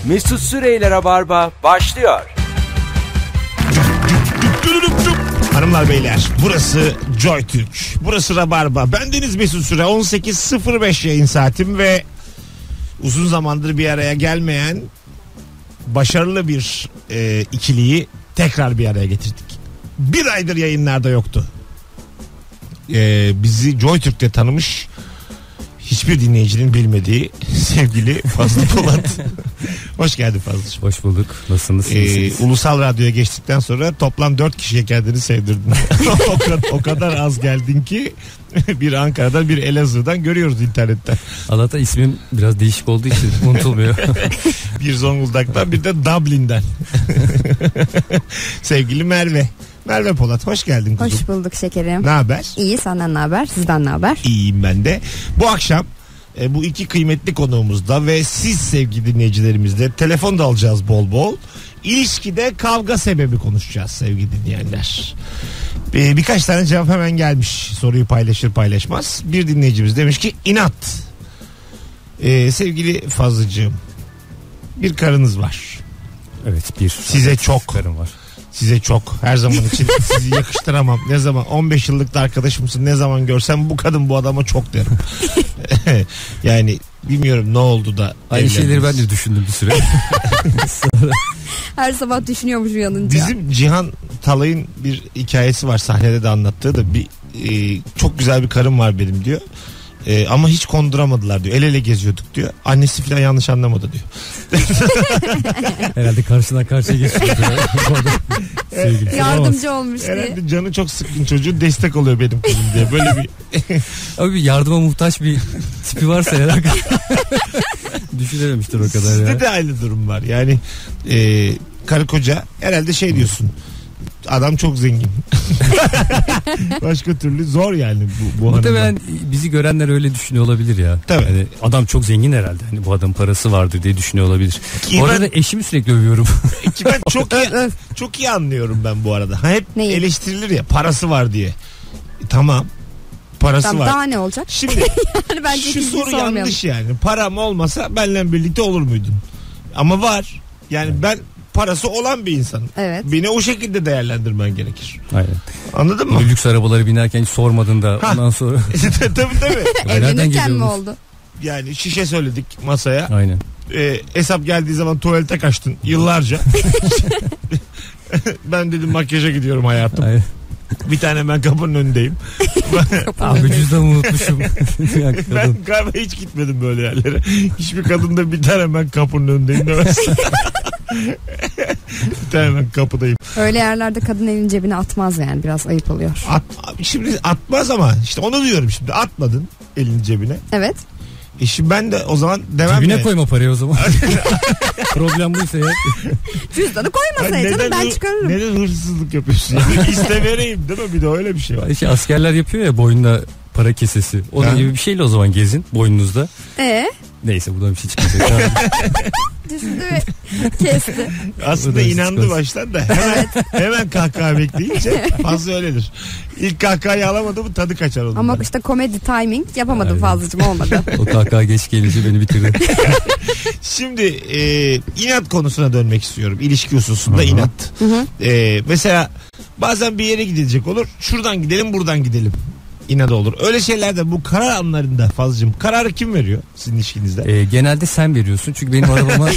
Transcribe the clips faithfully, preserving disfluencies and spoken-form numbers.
Mesut Süreyler'e barba başlıyor. Hanımlar beyler, burası Joy Türk, burası Rabarba. Bendeniz Mesut Süre. On sekiz sıfır beş yayın saatim ve uzun zamandır bir araya gelmeyen başarılı bir e, ikiliyi tekrar bir araya getirdik. Bir aydır yayınlarda yoktu. E, bizi Joy Türk'te tanımış, hiçbir dinleyicinin bilmediği sevgili Fazlı Polat. Hoş geldin Fazlıcığım. Hoş bulduk. Nasılsınız? Ee, Ulusal Radyo'ya geçtikten sonra toplam dört kişiye kendini sevdirdin. o, kadar, o kadar az geldin ki bir Ankara'dan bir Elazığ'dan görüyoruz internetten. Allah'ta ismim biraz değişik olduğu için unutulmuyor. Bir Zonguldak'tan bir de Dublin'den. Sevgili Merve. Merve Polat, hoş geldin kuzum. Hoş bulduk şekerim. Ne haber? İyi, senden ne haber? Sizden ne haber? İyiyim ben de. Bu akşam e, bu iki kıymetli konuğumuzda ve siz sevgili dinleyicilerimizle telefon da alacağız bol bol. İlişkide kavga sebebi konuşacağız sevgili dinleyenler. E, birkaç tane cevap hemen gelmiş. Soruyu paylaşır paylaşmaz. Bir dinleyicimiz demiş ki inat. E, sevgili Fazlıcığım, bir karınız var. Evet, bir. Size çok. Karım var. Size çok. Her zaman için sizi yakıştıramam. Ne zaman on beş yıllık da arkadaşımsın, ne zaman görsem bu kadın bu adama çok derim. Yani bilmiyorum ne oldu da aynı evlendiniz. şeyleri ben de düşündüm bir süre. Sonra... Her sabah düşünüyormuş uyanınca. Bizim Cihan Talay'ın bir hikayesi var, sahnede de anlattığı da bir e, çok güzel bir karım var benim diyor. E, ama hiç konduramadılar diyor. El ele geziyorduk diyor. Annesi falan yanlış anlamadı diyor. Herhalde karşıdan karşıya geçiyor. Yardımcı olmuş diye. Herhalde canı çok sıkkın çocuğu, destek oluyor benim kızım diye. Böyle bir Abi yardıma muhtaç bir tipi varsa herhalde düşünememiştir o kadar. Sizde ya. de aynı durum var. Yani e, karı koca herhalde şey diyorsun. Adam çok zengin. Başka türlü zor yani bu, bu Muhtemelen hanımlar. bizi görenler öyle düşünüyor olabilir ya. Tabii. Yani adam çok zengin herhalde. Hani bu adam parası vardır diye düşünüyor olabilir. Ki Orada ben- da eşimi sürekli övüyorum. Ki ben çok iyi, çok iyi anlıyorum ben bu arada. Ha, hep Neyi? eleştirilir ya, parası var diye. E, tamam. Parası Tamam, var. daha ne olacak? Şimdi Yani bence şu ikinciyi soru sormayalım. yanlış yani. Param olmasa benimle birlikte olur muydun? Ama var. Yani ben parası olan bir insanım. Evet. Beni o şekilde değerlendirmen gerekir. Aynen. Anladın mı? Lüks arabaları binerken hiç sormadın da Ha. ondan sonra. tabii tabii. Nereden Evlenirken mi geliyorsunuz? oldu? Yani şişe söyledik masaya. Aynen. E, hesap geldiği zaman tuvalete kaçtın yıllarca. Ben dedim makyaja gidiyorum hayatım. Aynen. Bir tane ben kapının önündeyim. Abi cüzdanımı unutmuşum. Ben galiba hiç gitmedim böyle yerlere. Hiçbir kadın da bir tane ben kapının önündeyim demez. Bir tane ben kapıdayım. Öyle yerlerde kadın elini cebine atmaz yani, biraz ayıp oluyor. At, şimdi atmaz ama işte onu diyorum şimdi, atmadın elini cebine. Evet. E şimdi ben de o zaman demem Cebine mi? koyma parayı o zaman. Problem buysa ya. Cüzdanı koymasaydın neden, ben çıkarırım. Neden hırsızlık yapıyorsun? Yani İste vereyim değil mi? Bir de öyle bir şey var. İşte askerler yapıyor ya boynunda para kesesi. Onun Ha. gibi bir şeyle o zaman gezin boynunuzda. Ee, Neyse buradan bir şey çıkacak. düştü ve kesti. Aslında Öyle inandı çıkmaz. baştan da hemen, hemen kahkaha bekleyince fazla öyledir. İlk kahkahayı alamadı mı tadı kaçar onun. Ama işte komedi timing yapamadım, Aynen. Fazlıcım, olmadı. O kahkaha geç gelince beni bitirdi. Şimdi e, inat konusuna dönmek istiyorum. İlişki hususunda Hı hı. inat. E, mesela bazen bir yere gidilecek olur. Şuradan gidelim, buradan gidelim. İnat olur. Öyle şeylerde, bu karar anlarında Fazlıcığım, kararı kim veriyor sizin ilişkinizde? Ee, genelde sen veriyorsun çünkü benim arabama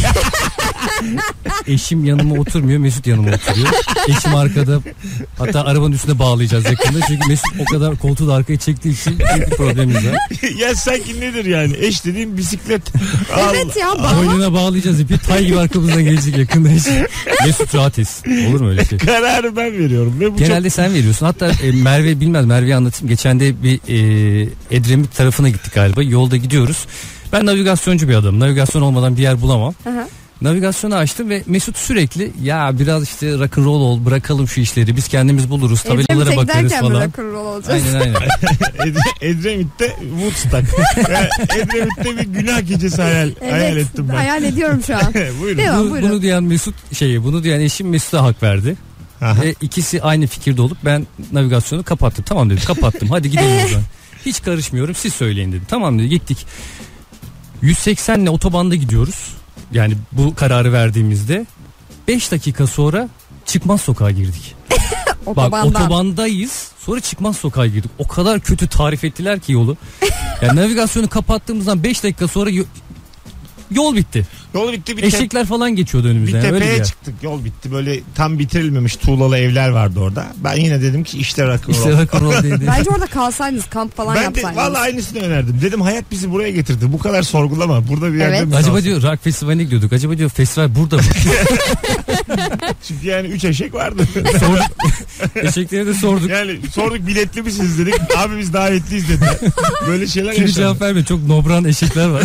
eşim yanıma oturmuyor, Mesut yanıma oturuyor. Eşim arkada, hatta arabanın üstüne bağlayacağız yakında çünkü Mesut o kadar koltuğu da arkaya çektiği için büyük bir problemimiz var. Ya sanki nedir yani? Eş dediğim bisiklet. Evet ya, bak. Boynuna bağlayacağız ipi, tay gibi arkamızdan gelecek yakında hiç. Mesut rahat etsin. Olur mu öyle şey? Kararı ben veriyorum. Ve bu Genelde sen veriyorsun. Hatta e, Merve bilmez, Merve'yi anlatayım. Geçen de bir e, Edremit tarafına gittik galiba. Yolda gidiyoruz. Ben navigasyoncu bir adamım. Navigasyon olmadan bir yer bulamam. Aha. Navigasyonu açtım ve Mesut sürekli ya biraz işte rock'n'roll ol, bırakalım şu işleri, biz kendimiz buluruz, tabelalara bakarız falan. rock'n'roll olacağız. Aynen aynen. Ed- Edremit'te Woodstock. Yani Edremit'te bir günah gecesi hayal, Evet, hayal ettim ben. hayal ediyorum şu an. Buyurun. Devam, Bu- buyurun. bunu diyen Mesut şeyi, bunu diyen eşim Mesut'a hak verdi. Aha. Ve ikisi aynı fikirde olup ben navigasyonu kapattım. Tamam dedim, kapattım. Hadi gidelim o zaman. Hiç karışmıyorum, siz söyleyin dedim. Tamam dedi, gittik. yüz seksenle otobanda gidiyoruz. Yani bu kararı verdiğimizde beş dakika sonra Çıkmaz Sokağa girdik. Bak otobandayız, sonra Çıkmaz Sokağa girdik. O kadar kötü tarif ettiler ki yolu. Yani navigasyonu kapattığımızdan beş dakika sonra yo- yol bitti. Yol bitti. Bir Eşekler te- falan geçiyordu önümüzden. Bir tepeye yani. çıktık, yol bitti. Böyle tam bitirilmemiş tuğlalı evler vardı orada. Ben yine dedim ki işte rock'n'roll. İşte rock'n'roll değildi. Bence orada kalsaydınız, kamp falan Ben de yapsaydınız. valla aynısını önerdim. Dedim hayat bizi buraya getirdi. Bu kadar sorgulama. Burada bir yerde Evet. mi Acaba kalsın? diyor rock festivaline gidiyorduk. Acaba diyor festival burada mı? Çünkü yani üç eşek vardı. Sorduk. Eşekleri de sorduk. Yani sorduk biletli misiniz dedik. Abi biz davetliyiz dediler. Böyle şeyler Kimi yaşandı. cevap vermiyor. Çok nobran eşekler var.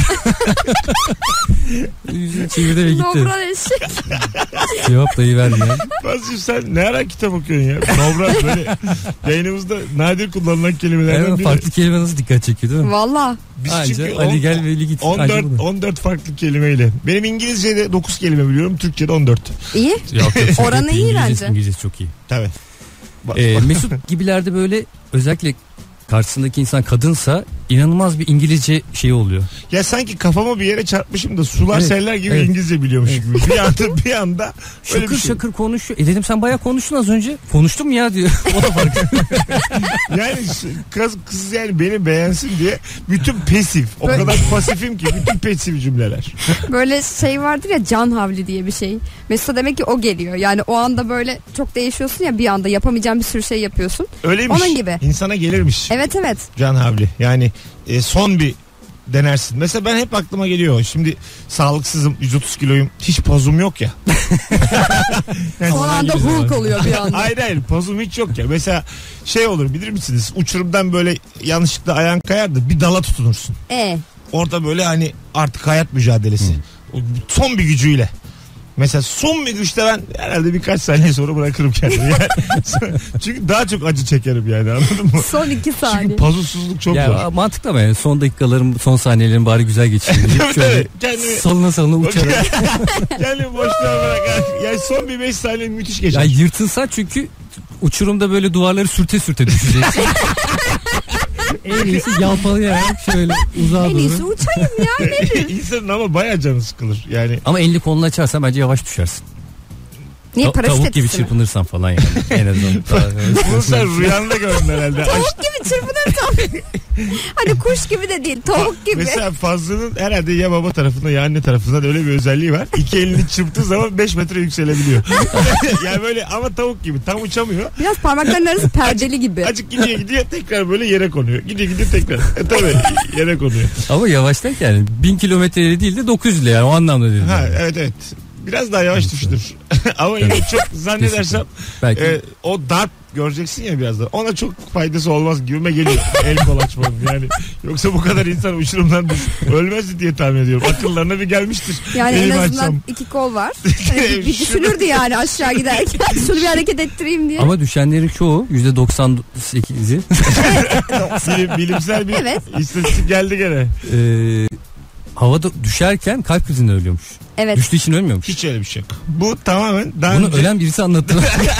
Yüzünü çevirdi ve gitti. Nobran eşek. Cevap dayı verdi ya. Fazlım sen ne ara kitap okuyorsun ya? Nobran böyle yayınımızda nadir kullanılan kelimelerden Evet, biri. farklı kelime nasıl dikkat çekiyor değil mi? Valla. Biz Anca çünkü Ali on- gel Veli git. on dört, on dört farklı kelimeyle. Benim İngilizce'de dokuz kelime biliyorum. Türkçe'de on dört. İyi. Yok, yok, Oranı iyi İngilizcesi- bence. İngilizcesi çok iyi. Tabii. Bak- Ee, bak. Mesut gibilerde böyle özellikle karşısındaki insan kadınsa inanılmaz bir İngilizce şey oluyor. Ya sanki kafama bir yere çarpmışım da sular Evet, seller gibi evet. İngilizce biliyormuş gibi. Bir anda bir anda öyle Şakır bir şey. şakır konuşuyor. E dedim sen bayağı konuştun az önce. Konuştum ya diyor. O da fark. Yani kız, kız yani beni beğensin diye bütün pesif. O Böyle- kadar pasifim ki bütün pesif cümleler. Böyle şey vardır ya, can havli diye bir şey. Mesela demek ki o geliyor. Yani o anda böyle çok değişiyorsun ya, bir anda yapamayacağın bir sürü şey yapıyorsun. Öyleymiş. Onun gibi. İnsana gelirmiş. Evet evet. Can havli. Yani e, son bir denersin. Mesela ben hep aklıma geliyor. Şimdi sağlıksızım, yüz otuz kiloyum. Hiç pozum yok ya. Yani- Son anda gibi Hulk var. oluyor bir anda. Hayır hayır pozum hiç yok ya. Mesela şey olur bilir misiniz? Uçurumdan böyle yanlışlıkla ayağın kayar da bir dala tutunursun. E Orada böyle hani artık hayat mücadelesi. O son bir gücüyle. Mesela son bir güçte ben herhalde birkaç saniye sonra bırakırım kendimi. Yani, çünkü daha çok acı çekerim yani, anladın mı? son iki Çünkü saniye. pazusuzluk çok zor. Ya mantıklı ama yani son dakikalarım, son saniyelerim bari güzel geçireyim. Tabii, Şöyle tabii. Kendimi- salına salına uçarak. Kendimi boşluğa bırak. Yani son bir beş saniye müthiş geçer. Ya yırtınsa çünkü uçurumda böyle duvarları sürte sürte düşeceksin. En iyisi yalpalayarak şöyle uzağa En iyisi doğru. uçayım ya. Ne? İnsanın ama bayağı canı sıkılır. Yani Ama elini kolunu açarsan bence yavaş düşersin. Niye, Ta- paraşüt tavuk gibi etkisi mi? çırpınırsan falan yani. En azından. bunu sen rüyanda gördün herhalde. Aş- Tavuk gibi çırpınırsam. Hani kuş gibi de değil, tavuk gibi. Mesela Fazlı'nın herhalde ya baba tarafından ya anne tarafından öyle bir özelliği var. İki elini çırptığı zaman beş metre yükselebiliyor. Yani böyle ama tavuk gibi tam uçamıyor. Biraz parmakların arası perdeli gibi. Acık gidiyor gidiyor tekrar böyle yere konuyor. Gidiyor gidiyor tekrar. E tabii yere konuyor. Ama yavaş derken yani bin kilometreyle değil de dokuz yüz ile yani o anlamda dedim. Ha yani. evet evet. Biraz daha yavaş düşünür. Ama yine çok zannedersem Belki e, o darp göreceksin ya birazdan. Ona çok faydası olmaz gibime geliyor. El kol açmanın yani. Yoksa bu kadar insan uçurumdan düş- ölmezdi diye tahmin ediyorum. Akıllarına bir gelmiştir. Yani en Elimi azından açsam. iki kol var. Hani bir, bir düşünürdü yani aşağı giderken. Şunu bir hareket ettireyim diye. ama düşenlerin çoğu yüzde doksan sekizi Bilim, bilimsel bir Evet. istatistik geldi gene. e, havada düşerken kalp krizinden ölüyormuş. Evet. Düştüğü için ölmüyormuş. Hiç öyle bir şey yok. Bu tamamen daha Bunu önce, ölen birisi anlattı.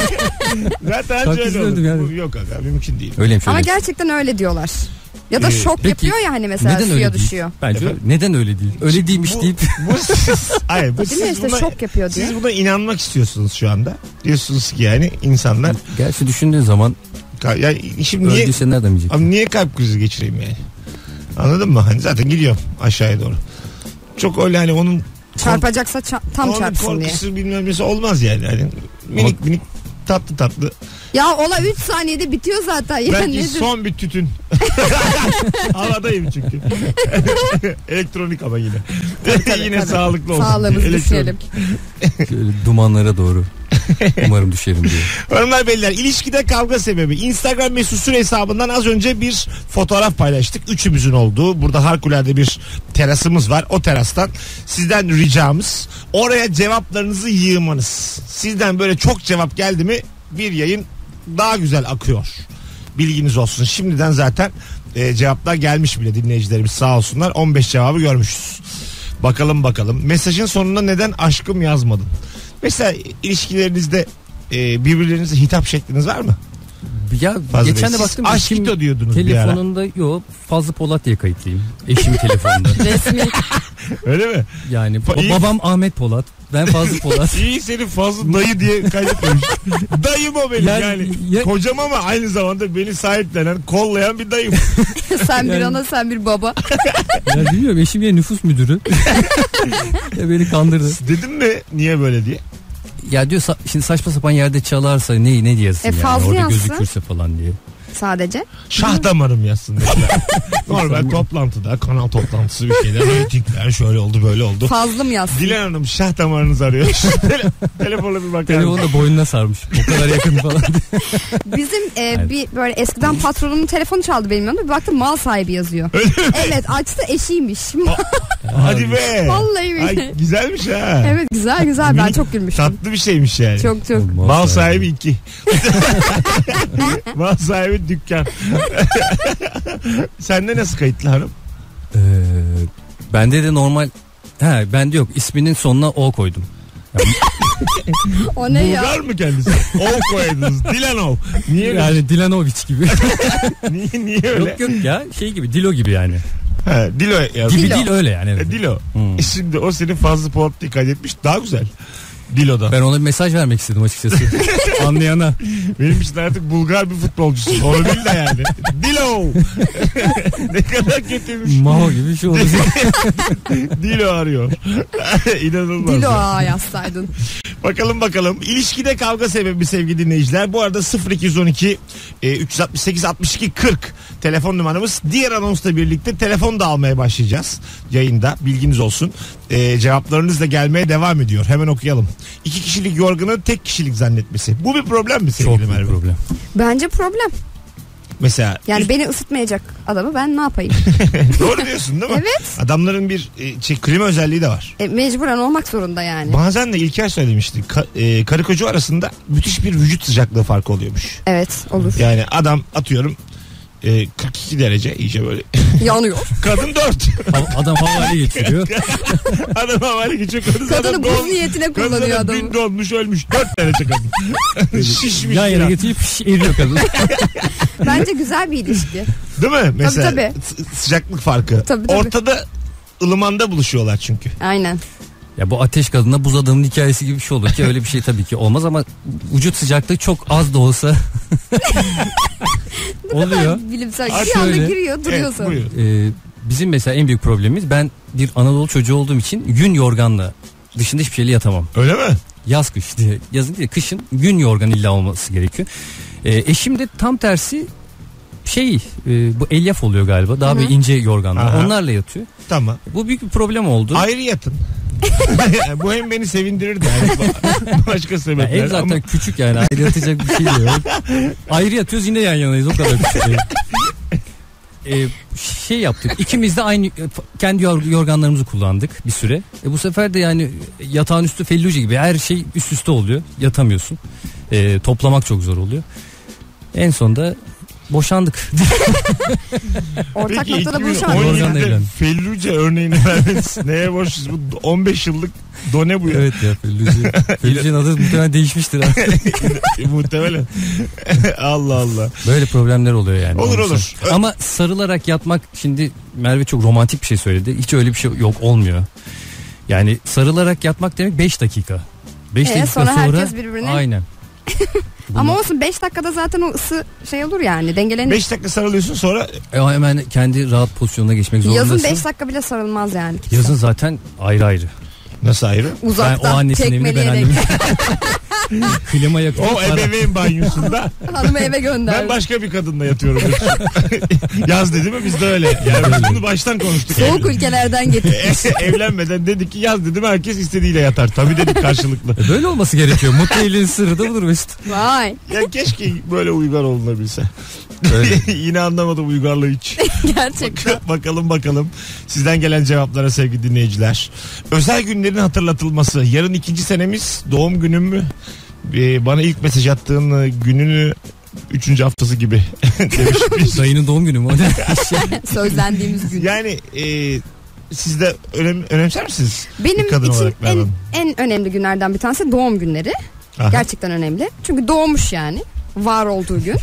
zaten kalp önce öyle krizinden olur. öldüm yani. Bu yok aga mümkün değil. Öyleymiş Ama öyleymiş. gerçekten öyle diyorlar. Ya da Ee, şok peki, yapıyor ya hani mesela Neden suya öyle değil? düşüyor. Bence Efendim? neden öyle değil? Öyle değilmiş Bu- deyip Bu siz, hayır, bu Dedim ya siz işte buna, şok yapıyor diye. siz buna inanmak istiyorsunuz şu anda. Diyorsunuz ki yani insanlar gerçi düşündüğün zaman ka- ya şimdi niye öldüyse nereden bilecek? Ama niye kalp krizi geçireyim yani? Anladın mı? Hani zaten gidiyorum aşağıya doğru. Çok öyle hani onun Çarpacaksa ça- tam onun çarpsın diye. korkusu bilmem nesi olmaz yani. Hani minik minik tatlı tatlı. Ya ola üç saniyede bitiyor zaten. Yani Belki nedir? son bir tütün. Havadayım çünkü. Elektronik ama yine. tabii, yine tabii. sağlıklı olsun. Sağlığımızı Elektronik. düşünelim. Şöyle dumanlara doğru. Umarım düşerim diye. Hanımlar beyler, ilişkide kavga sebebi. Instagram mesut süre hesabından az önce bir fotoğraf paylaştık. Üçümüzün olduğu. Burada harikulade bir terasımız var. O terastan sizden ricamız oraya cevaplarınızı yığmanız. Sizden böyle çok cevap geldi mi bir yayın daha güzel akıyor. Bilginiz olsun. Şimdiden zaten e, cevaplar gelmiş bile, dinleyicilerimiz sağ olsunlar. on beş cevabı görmüşüz. Bakalım bakalım. Mesajın sonuna neden aşkım yazmadın? Mesela ilişkilerinizde e, birbirlerinize hitap şekliniz var mı? Ya Fazla geçen de değil. Siz baktım. aşkito eşim diyordunuz bir ara. telefonunda yok Fazlı Polat diye kayıtlıyım. Eşim telefonunda. Resmi. Öyle mi? Yani İyi. babam Ahmet Polat. Ben Fazlı Polat. İyi senin fazla dayı diye kaydetmemiş. Dayım o benim yani. Yani- yani ya- kocam ama aynı zamanda beni sahiplenen, kollayan bir dayım. Sen bir Yani- ana sen bir baba. Ya bilmiyorum, eşim ya nüfus müdürü. Ya beni kandırdı. Dedim mi niye böyle diye? Ya diyor sa- şimdi saçma sapan yerde çalarsa ne ne diyesin E, yani fazla orada yazsın. gözükürse falan diye. Sadece. Şah damarım yazsın mesela. Normal toplantıda, kanal toplantısı bir şeyler. Reytingler şöyle oldu böyle oldu. Fazla mı yazsın? Dilan Hanım şah damarınız arıyor. Tele- Telefona bir bakar mısın? Telefonu da boynuna sarmış. O kadar yakın falan. Bizim e, bir böyle eskiden patronumun telefonu çaldı benim yanımda. Bir baktım mal sahibi yazıyor. Evet, açtı, eşiymiş. Hadi be. Vallahi billahi. Ay, güzelmiş ha. Evet, güzel güzel, ben çok gülmüştüm. Tatlı bir şeymiş yani. Çok çok. Mal sahibi iki. Mal sahibi dükkan. Sende nasıl kayıtlı hanım? Ee, bende de normal. He, bende yok. İsminin sonuna O koydum. Yani, O ne ya? Bulgar mı kendisi? O koydunuz. Dilanov. Niye öyle? yani Dilanovic gibi. Niye, niye öyle? yok yok ya, şey gibi, Dilo gibi yani. Ha, Dilo yazdı. Gibi Dilo. değil öyle yani. Evet. E, Dilo. Hmm. E, şimdi o senin fazla Polat diye kaydetmiş. Daha güzel. Dilo'dan. Ben ona bir mesaj vermek istedim açıkçası. Anlayana. Benim için artık Bulgar bir futbolcusun. Onu bil de yani. Dilo. Ne kadar kötüymüş. Mao gibi bir şey oldu. Dilo arıyor. İnanılmaz. Dilo ya. ağa yazsaydın. Bakalım bakalım. İlişkide kavga sebebi sevgili dinleyiciler. Bu arada sıfır iki on iki üç altı sekiz altmış iki kırk telefon numaramız. Diğer anonsla birlikte telefon da almaya başlayacağız yayında. Bilginiz olsun. Ee, cevaplarınız da gelmeye devam ediyor. Hemen okuyalım. İki kişilik yorganı tek kişilik zannetmesi. Bu bir problem mi Çok sevgili büyük Merve? problem. Bence problem. Mesela Yani beni ısıtmayacak adamı ben ne yapayım? doğru diyorsun değil mi? Evet. Adamların bir e, şey, klima özelliği de var. E, mecburen olmak zorunda yani. Bazen de İlker söylemişti. Ka- e, karı koca arasında müthiş bir vücut sıcaklığı farkı oluyormuş. Evet, olur. Yani adam atıyorum e, kırk iki derece iyice böyle. Yanıyor. Kadın dört. Ha- Adam havale geçiriyor. Adam havale geçiyor. Kadın Kadını zaten buz don- niyetine kadın kullanıyor zaten adamı. dün donmuş ölmüş. dört derece kadın. Şişmiş. Yan yana ya. getirip şş, eriyor kadın. Bence güzel bir ilişki. Değil mi? Mesela tabii. s- sıcaklık farkı. Tabii, tabii. Ortada ılımanda buluşuyorlar çünkü. Aynen. Ya bu ateş kadınla buz adamın hikayesi gibi bir şey olur ki öyle bir şey tabii ki olmaz ama vücut sıcaklığı çok az da olsa oluyor. Bilimsel. Ay, Bir anda şöyle. giriyor duruyor Evet, sonra. buyurun. Ee, bizim mesela en büyük problemimiz, ben bir Anadolu çocuğu olduğum için yün yorganla dışında hiçbir şeyle yatamam. Öyle mi? Yaz kış diye, yazın değil kışın yün yorgan illa olması gerekiyor. Ee, eşim de tam tersi şey e, bu elyaf oluyor galiba, daha Hı hı. bir ince yorganlar, Aha. onlarla yatıyor. Tamam. Bu büyük bir problem oldu. Ayrı yatın. Bu hem beni sevindirirdi. Yani ba- başka Ya sebepler. ev zaten ama küçük yani, ayrı yatacak bir şey de yok. Ayrı yatıyoruz, yine yan yanayız, o kadar küçük ev. Ee, şey yaptık, ikimiz de aynı kendi yor- yorganlarımızı kullandık bir süre. E bu sefer de yani yatağın üstü felluce gibi, her şey üst üste oluyor, yatamıyorsun. E, toplamak çok zor oluyor. En sonunda boşandık. Ortak Peki noktada iki bin buluşamadık. on Yorganla yedide evlendim. Felluce örneğini verdiniz. Neye borçluyuz? Bu on beş yıllık done bu ya. Evet ya, felluce. Felluce'nin adı muhtemelen değişmiştir. ha. E, muhtemelen. Allah Allah. Böyle problemler oluyor yani. Olur, Onun olur. için. Ama sarılarak yatmak, şimdi Merve çok romantik bir şey söyledi. Hiç öyle bir şey yok, olmuyor. Yani sarılarak yatmak demek beş dakika. beş Ee, dakika sonra sonra, herkes birbirine- aynen. Bunu- Ama olsun, beş dakikada zaten o ısı şey olur yani, dengelenir. beş dakika sarılıyorsun sonra E, hemen kendi rahat pozisyonuna geçmek zorundasın. Yazın beş dakika bile sarılmaz yani. kimse. Yazın zaten ayrı ayrı. nasıl ayrı? Ben Uzaktan o annesinin evinde, ben tekmeleyerek annemin. Klima yakıyor. O ebeveyn banyosunda hanımı eve gönder. ben başka bir kadınla yatıyorum. Yaz dedi mi biz de öyle. Yani biz bunu baştan konuştuk. Soğuk Evlen- ülkelerden getir. Evlenmeden dedik ki yaz dedim herkes istediğiyle yatar. Tabii dedik karşılıklı. E, Böyle olması gerekiyor. Mutlu evliliğin sırrı da budur Mesut. Vay. Ya keşke böyle uygar olunabilse. Öyle. Yine anlamadım uygarlığı hiç. Gerçekten. Bakalım bakalım sizden gelen cevaplara sevgili dinleyiciler. Özel günlerin hatırlatılması. Yarın ikinci senemiz, doğum günüm mü? Ee, bana ilk mesaj attığın gününü üçüncü haftası gibi demiş bir. Dayının doğum günü mü? O ne? Sözlendiğimiz gün. Yani e, siz de önem, önemser misiniz? Benim Bir kadın için olarak en, Merve. en önemli günlerden bir tanesi doğum günleri. Aha. Gerçekten önemli. Çünkü doğmuş yani. Var olduğu gün.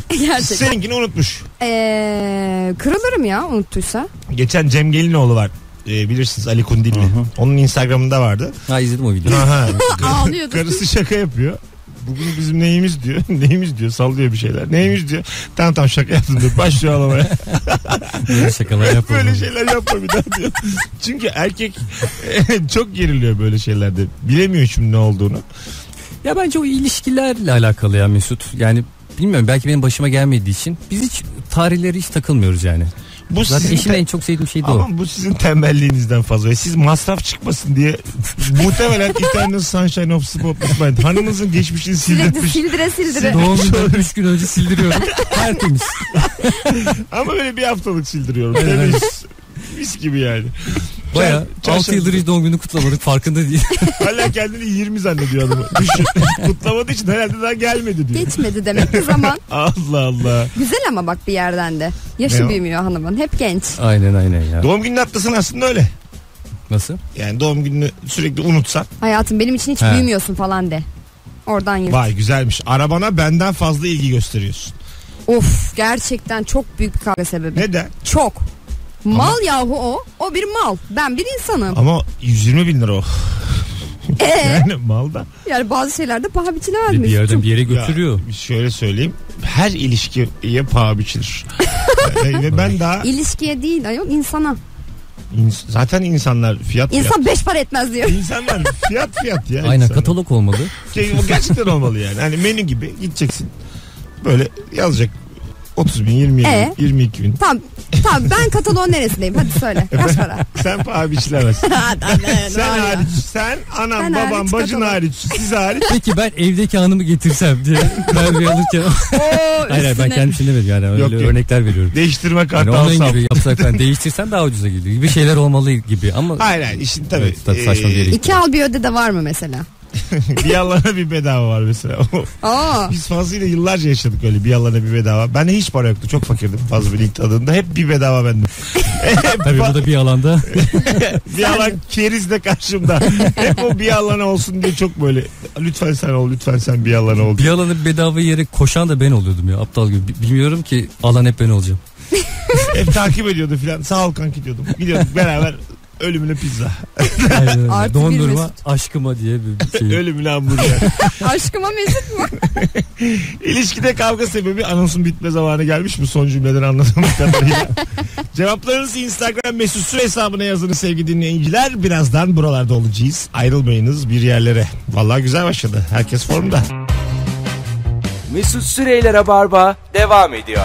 Gerçekten. Seninkini unutmuş. Ee, kırılırım ya unuttuysa. Geçen Cem Gelinoğlu var. e, bilirsiniz Ali Kundilli. Hı hı. Onun Instagram'ında vardı. Ha izledim o videoyu. Aha. Ağlıyordu. Karısı şaka yapıyor. Bugün bizim neyimiz diyor. Neyimiz diyor. Sallıyor bir şeyler. Neyimiz diyor. Tamam tamam şaka yaptım diyor. Başlıyor ağlamaya. Böyle şakalar yapma. Böyle şeyler yapma bir daha diyor. Çünkü erkek çok geriliyor böyle şeylerde. Bilemiyor şimdi ne olduğunu. Ya bence o ilişkilerle alakalı ya Mesut. Yani bilmiyorum, belki benim başıma gelmediği için biz hiç tarihleri hiç takılmıyoruz yani. Bu Zaten sizin eşimle te- en çok sevdiğim şey de o. Ama bu sizin tembelliğinizden fazla. Siz masraf çıkmasın diye muhtemelen Eternal Sunshine of Spotless Mind hanımızın geçmişini Sürekli sildirmiş. sildire sildire. Doğum günden üç gün önce sildiriyorum. Tertemiz. Ama böyle bir haftalık sildiriyorum. Evet. Temiz. Mis gibi yani. Baya Çar- altı yıldır hiç doğum günü kutlamadık, farkında değil. Hala kendini yirmi zannediyor adamı. Düşün. Kutlamadığı için herhalde daha gelmedi diyor. Geçmedi demek ki zaman. Allah Allah. Güzel ama bak bir yerden de. Ne Yaşı o? büyümüyor hanımın. Hep genç. Aynen aynen ya. Doğum gününü atlasın aslında öyle. Nasıl? Yani doğum gününü sürekli unutsan. Hayatım benim için hiç He. büyümüyorsun falan de. Oradan yürü. Vay güzelmiş. Arabana benden fazla ilgi gösteriyorsun. Of, gerçekten çok büyük bir kavga sebebi. Neden? Çok. Mal yahu o. O bir mal. Ben bir insanım. Ama yüz yirmi bin lira o. Ee, Yani mal da. yani bazı şeylerde paha Bir, biçilemez. bir yerden Çok- bir yere götürüyor. Ya, şöyle söyleyeyim. Her ilişkiye paha biçilir. Yani ve ben daha İlişkiye değil ayol, insana. ins- zaten insanlar fiyat fiyat. İnsan beş para etmez diyor. İnsanlar fiyat fiyat ya. Aynen, insanlar. katalog olmalı. Şey, o gerçekten olmalı yani. Hani menü gibi gideceksin. Böyle yazacak otuz bin, yirmi bin, Ee? yirmi iki bin. Tamam. Tamam, ben kataloğun neresindeyim? Hadi söyle. Kaç para? Sen paha biçilemezsin. Sen hariç. Sen, anan, Sen baban, hariç bacın katalog. hariç. Siz hariç. Peki ben evdeki hanımı getirsem diye Merve'yi alırken. Oo, Hayır hayır, ben üstüne. kendim için demedim yani, öyle Yok, yok. örnekler veriyorum. Değiştirme kartı Yani onun alsam. gibi yapsak ben, değiştirsen daha ucuza geliyor gibi şeyler olmalı gibi ama Hayır hayır işin tabii. Evet, tabii saçma bir yere Ee, İki al bir öde de var mı mesela? bir yalana bir bedava var mesela. Aa. Biz fazlıyla yıllarca yaşadık öyle bir yalana bir bedava. Bende hiç para yoktu. Çok fakirdim fazla bir ilk tadında. Hep bir bedava bendim. tabii bu da bir alanda. bir yalan keriz de karşımda. Hep o bir yalana olsun diye çok böyle. Lütfen sen ol, lütfen sen bir yalana ol. Bir alanı bedava yere koşan da ben oluyordum ya, aptal gibi. Bilmiyorum ki alan hep ben olacağım. Hep takip ediyordu filan. Sağ ol kanki diyordum. Gidiyorduk beraber ölümüne pizza. Aynen öyle. Artı bir Dondurma Mesut. aşkıma diye bir şey. ölümüne hamburger. Aşkıma Mesut mu? İlişkide kavga sebebi anonsun bitme zamanı gelmiş mi son cümleden anladığım kadarıyla. Cevaplarınızı Instagram Mesut Süre hesabına yazın sevgili dinleyiciler. Birazdan buralarda olacağız. Ayrılmayınız bir yerlere. Vallahi güzel başladı. Herkes formda. Mesut Süreyler'e barba devam ediyor.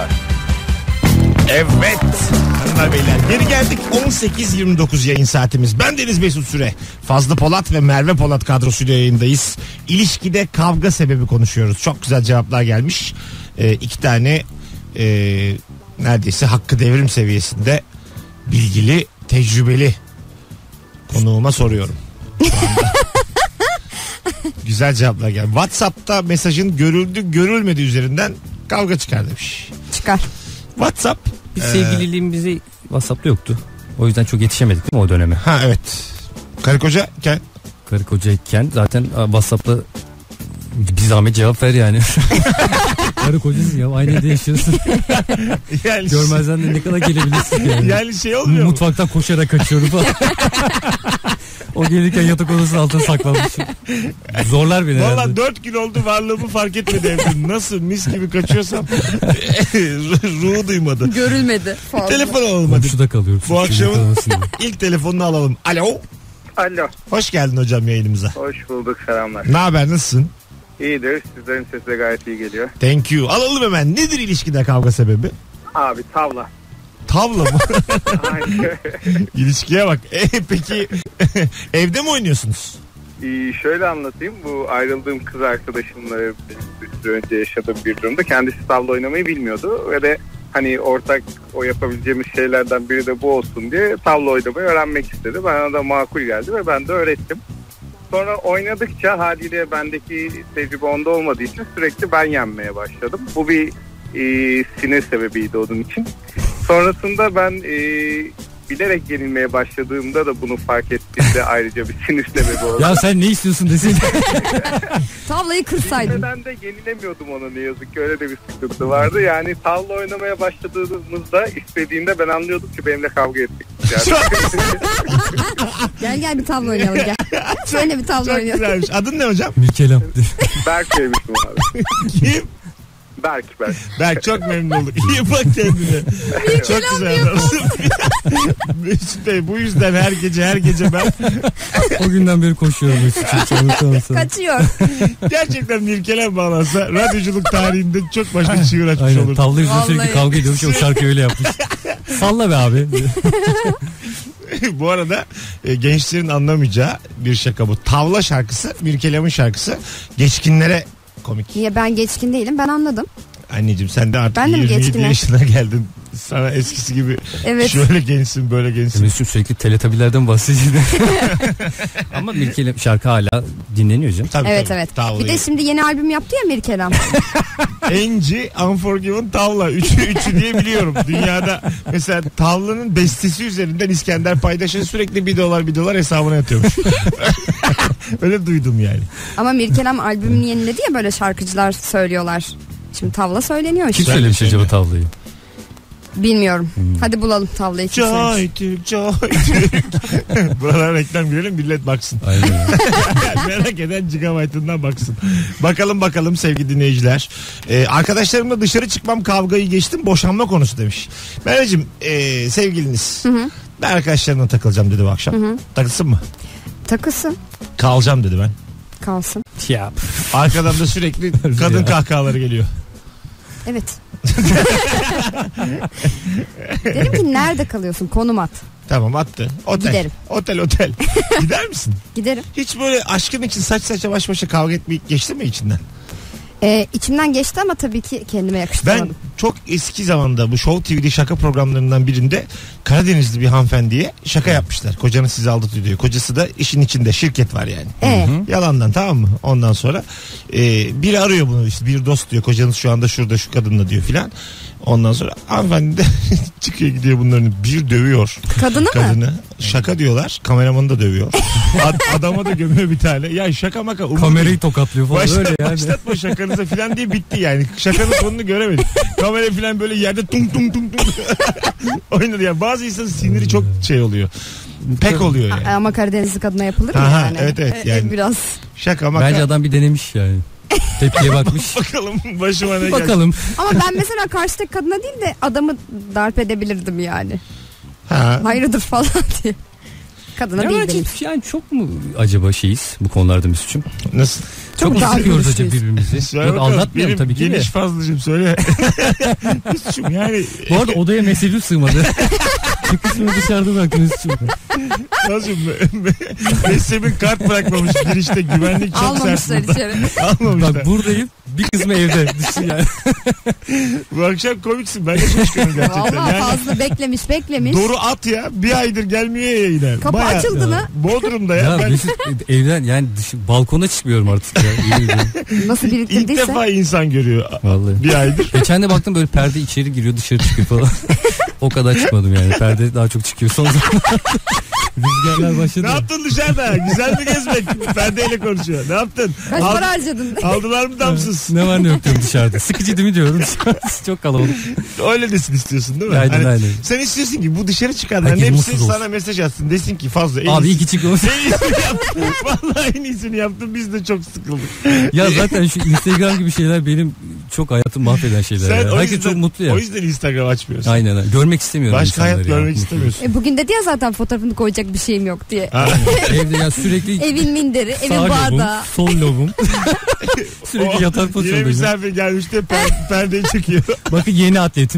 Evet. Hanımlar beyler geri geldik. on sekiz yirmi dokuz yayın saatimiz. Ben Deniz Mesut Süre. Fazlı Polat ve Merve Polat kadrosuyla yayındayız. İlişkide kavga sebebi konuşuyoruz. Çok güzel cevaplar gelmiş. Ee, iki tane e, neredeyse hakkı devrim seviyesinde bilgili, tecrübeli konuğuma soruyorum. Güzel cevaplar geldi. WhatsApp'ta mesajın görüldü görülmedi üzerinden kavga çıkar demiş. Çıkar. WhatsApp. Biz Ee, sevgililiğimizi WhatsApp'ta yoktu. O yüzden çok yetişemedik değil mi o döneme? Ha evet. Karı koca iken Karı kocayken zaten WhatsApp'ta bir zahmet cevap ver yani. Karı kocasın ya, aynı evde yaşıyorsun. yani, Görmezden de ne kadar gelebilirsin yani. yani şey olmuyor mu? Mutfaktan koşarak kaçıyorum falan. O gelirken yatak odasının altına saklanmışım. Zorlar beni Valla herhalde. dört gün oldu varlığımı fark etmedi evde. Nasıl mis gibi kaçıyorsam ruhu duymadı. Görülmedi. Fazla. Telefon alalım hadi. Komşuda kalıyoruz. Bu akşamın Yatağımızın. ilk telefonunu alalım. Alo. Alo, Hoş geldin hocam yayınımıza. hoş bulduk, selamlar. Ne haber, nasılsın? İyidir, sizlerin sesi de gayet iyi geliyor. Thank you. Alalım hemen. Nedir ilişkide kavga sebebi? Abi tavla. Tavla mı? Aynen. İlişkiye bak. E, peki evde mi oynuyorsunuz? Ee, şöyle anlatayım, bu ayrıldığım kız arkadaşımla bir süre önce yaşadığım bir durumda kendisi tavla oynamayı bilmiyordu ve de hani ortak o yapabileceğimiz şeylerden biri de bu olsun diye tavla oynamayı öğrenmek istedi. Bana da makul geldi ve ben de öğrettim. Sonra oynadıkça haliyle bendeki tecrübe onda olmadığı için sürekli ben yenmeye başladım. Bu bir e, sinir sebebiydi onun için. Sonrasında ben e, bilerek yenilmeye başladığımda da bunu fark ettiğimde ayrıca bir sinir sebebi oldu. Ya sen ne istiyorsun desin. Tavlayı kırsaydın. Ben de yenilemiyordum onu, ne yazık ki öyle de bir sıkıntı vardı. Yani tavla oynamaya başladığımızda istediğinde ben anlıyordum ki benimle kavga ettik. Yani. Gel gel bir tavla oynayalım gel. Şöyle bir tavla Çok oynayalım. güzelmiş. Adın ne hocam? Mirkelam. Berk demiştim abi. Kim? Berk Berk. Berk, çok memnun olduk. İyi bak kendine. Çok güzel. Mesut Bey, bu yüzden her gece her gece ben O günden beri koşuyorum Mesut'um. Kaçıyor. gerçekten Mirkelam bağlansa radyoculuk tarihinde çok başka bir çığır açmış Aynen, olurdu. tavla yüzünden Vallahi. sürekli kavga ediyormuş. O şarkıyı öyle yapmış. Salla be abi. Bu arada e, gençlerin anlamayacağı bir şaka bu. Tavla şarkısı Mirkelam'ın şarkısı. Geçkinlere komik. Niye, ben geçkin değilim, ben anladım. Anneciğim sen de artık Ben de mi yirmi yedi geçkinim? yaşına geldin. Sana eskisi gibi Evet. şöyle gençsin böyle gençsin. Mesut sürekli teletabilerden bahsediyor. Ama Mirkelam şarkı hala dinleniyor canım. Tabii, Evet tabii. evet. Tavlayı. Bir de şimdi yeni albüm yaptı ya Mirkelam. Enci, Unforgiven, Tavla. Üçü, üçü diye biliyorum. Dünyada mesela Tavla'nın bestesi üzerinden İskender Paydaş'ın sürekli bir dolar bir dolar hesabına yatıyormuş. Öyle duydum yani. Ama Mirkelam albümünü yeniledi ya, böyle şarkıcılar söylüyorlar. Şimdi tavla söyleniyor Kim işte. söylemiş acaba tavlayı? Bilmiyorum. Hadi bulalım tavlayı. Kim söylemiş? Joy Türk, Joy Türk. Buralara reklam girelim, millet baksın. Aynen. Merak eden gigabyte'ından baksın. Bakalım bakalım sevgili dinleyiciler. Ee, arkadaşlarımla dışarı çıkmam, kavgayı geçtim, boşanma konusu demiş. Merveciğim, ee, sevgiliniz. Hı hı. Ben arkadaşlarımla takılacağım dedi bu akşam. Hı hı. Takılsın mı? Takılsın. Kalacağım dedi ben. Kalsın. Ya. Arkadan da sürekli kadın Ya. kahkahaları geliyor. Evet. Dedim ki nerede kalıyorsun? Konum at. Tamam, attı. Otel. Giderim. Otel otel. Gider misin? Giderim. Hiç böyle aşkın için saç saça baş başa kavga etmek geçti mi içinden? Ee, içimden geçti ama tabii ki kendime Ben yakıştırmadım. çok eski zamanda bu Show T V'de şaka programlarından birinde Karadenizli bir hanımefendiye şaka yapmışlar. Kocanız sizi aldatıyor diyor. Kocası da işin içinde, şirket var yani. Ee, Yalandan, tamam mı? Ondan sonra e, biri arıyor bunu, işte bir dost diyor, kocanız şu anda şurada şu kadınla diyor filan. Ondan sonra hanımefendi de çıkıyor gidiyor, bunların bir dövüyor kadını mı? kadını. Şaka diyorlar, kameramanı da dövüyor. Ad- adama da gömüyor bir tane. Ya şaka maka. umurumda Kamerayı değil. tokatlıyor falan Başla, öyle yani. Başlatma şakanıza filan diye bitti yani. Şakanın sonunu göremedik. Kamera filan böyle yerde tung tung tung tung oynadı ya. Bazı insanın siniri çok şey oluyor. Pek oluyor yani. A- Ama Karadenizli kadına yapılır mı Aha, yani? evet, evet, Ee, yani. Biraz. Şaka maka. Bence adam bir denemiş yani. Tepkiye bakmış. Bakalım başıma ne geldi. Bakalım. Ama ben mesela karşıdaki kadına değil de adamı darp edebilirdim yani. Ha. Hayırdır falan diye. Kadına Ya değil bence benim. yani çok mu acaba şeyiz bu konularda Mesut'cum? Nasıl? Çok mu daha sıkıyoruz acaba görüşlüyüz. birbirimizi? Söyle Yok, bakalım. anlatmayalım Benim tabii ki de. geniş fazlacığım söyle. Mesut'cum yani. Bu arada odaya mesajı sığmadı. Çıkışını dışarıda bıraktım Mesut'cum. Nasıl? Mesleğimin kart bırakmamış girişte, güvenlik çok sert Almamışlar burada. içeri. Almamışlar. Bak buradayım. Bir kısmı evde. Düşün yani. Bu akşam komiksin. Ben de şaşkınım gerçekten. Vallahi Yani fazla beklemiş beklemiş. Doru at ya. Bir aydır gelmiyor ya yayına. Kapı Bayağı- açıldı mı? Bodrum'da ya. Ya Ben Mesut evden yani dışı, balkona çıkmıyorum artık ya. Yemin ediyorum. Nasıl ilk biriktirdiyse. defa insan görüyor. Vallahi. Bir aydır. Geçen de baktım böyle perde içeri giriyor dışarı çıkıyor falan. O kadar çıkmadım yani. Perde daha çok çıkıyor son zamanlarda. Rüzgarlar başladı. Ne yaptın dışarıda? Güzel mi gezmek? Perdeyle konuşuyor. Ne yaptın? Kaç Al- para harcadın? Aldılar mı damsız? Ne var ne yok diyorum dışarıda. Sıkıcı değil mi diyorum. Çok kalabalık. Öyle desin istiyorsun değil mi? Aynen, Hani aynen. Sen istiyorsun ki bu dışarı çıkanların Herkes hepsi mutsuz olsun. sana mesaj atsın. Desin ki fazla. En Abi iyi iyisi- ki çıkıyorsun. En iyisini yaptın. Vallahi en iyisini yaptın. Biz de çok sıkıldık. Ya zaten şu Instagram gibi şeyler benim çok hayatımı mahveden şeyler. Sen ya. o Herkes yüzden, çok mutlu ya. O yüzden Instagram açmıyorsun. Aynen öyle. Görmek istemiyorum Başka insanları hayat ya. görmek Mutlu. istemiyorsun. E bugün dedi ya zaten fotoğrafını koyacak bir şeyim yok diye. Ha. Evde ya sürekli Evin minderi, evin sağ lobum, bardağı. sol lobum. sürekli O yatar Yine pozisyondayım. misafir gelmiş de per, perdeyi çekiyor. Bakın yeni atletim.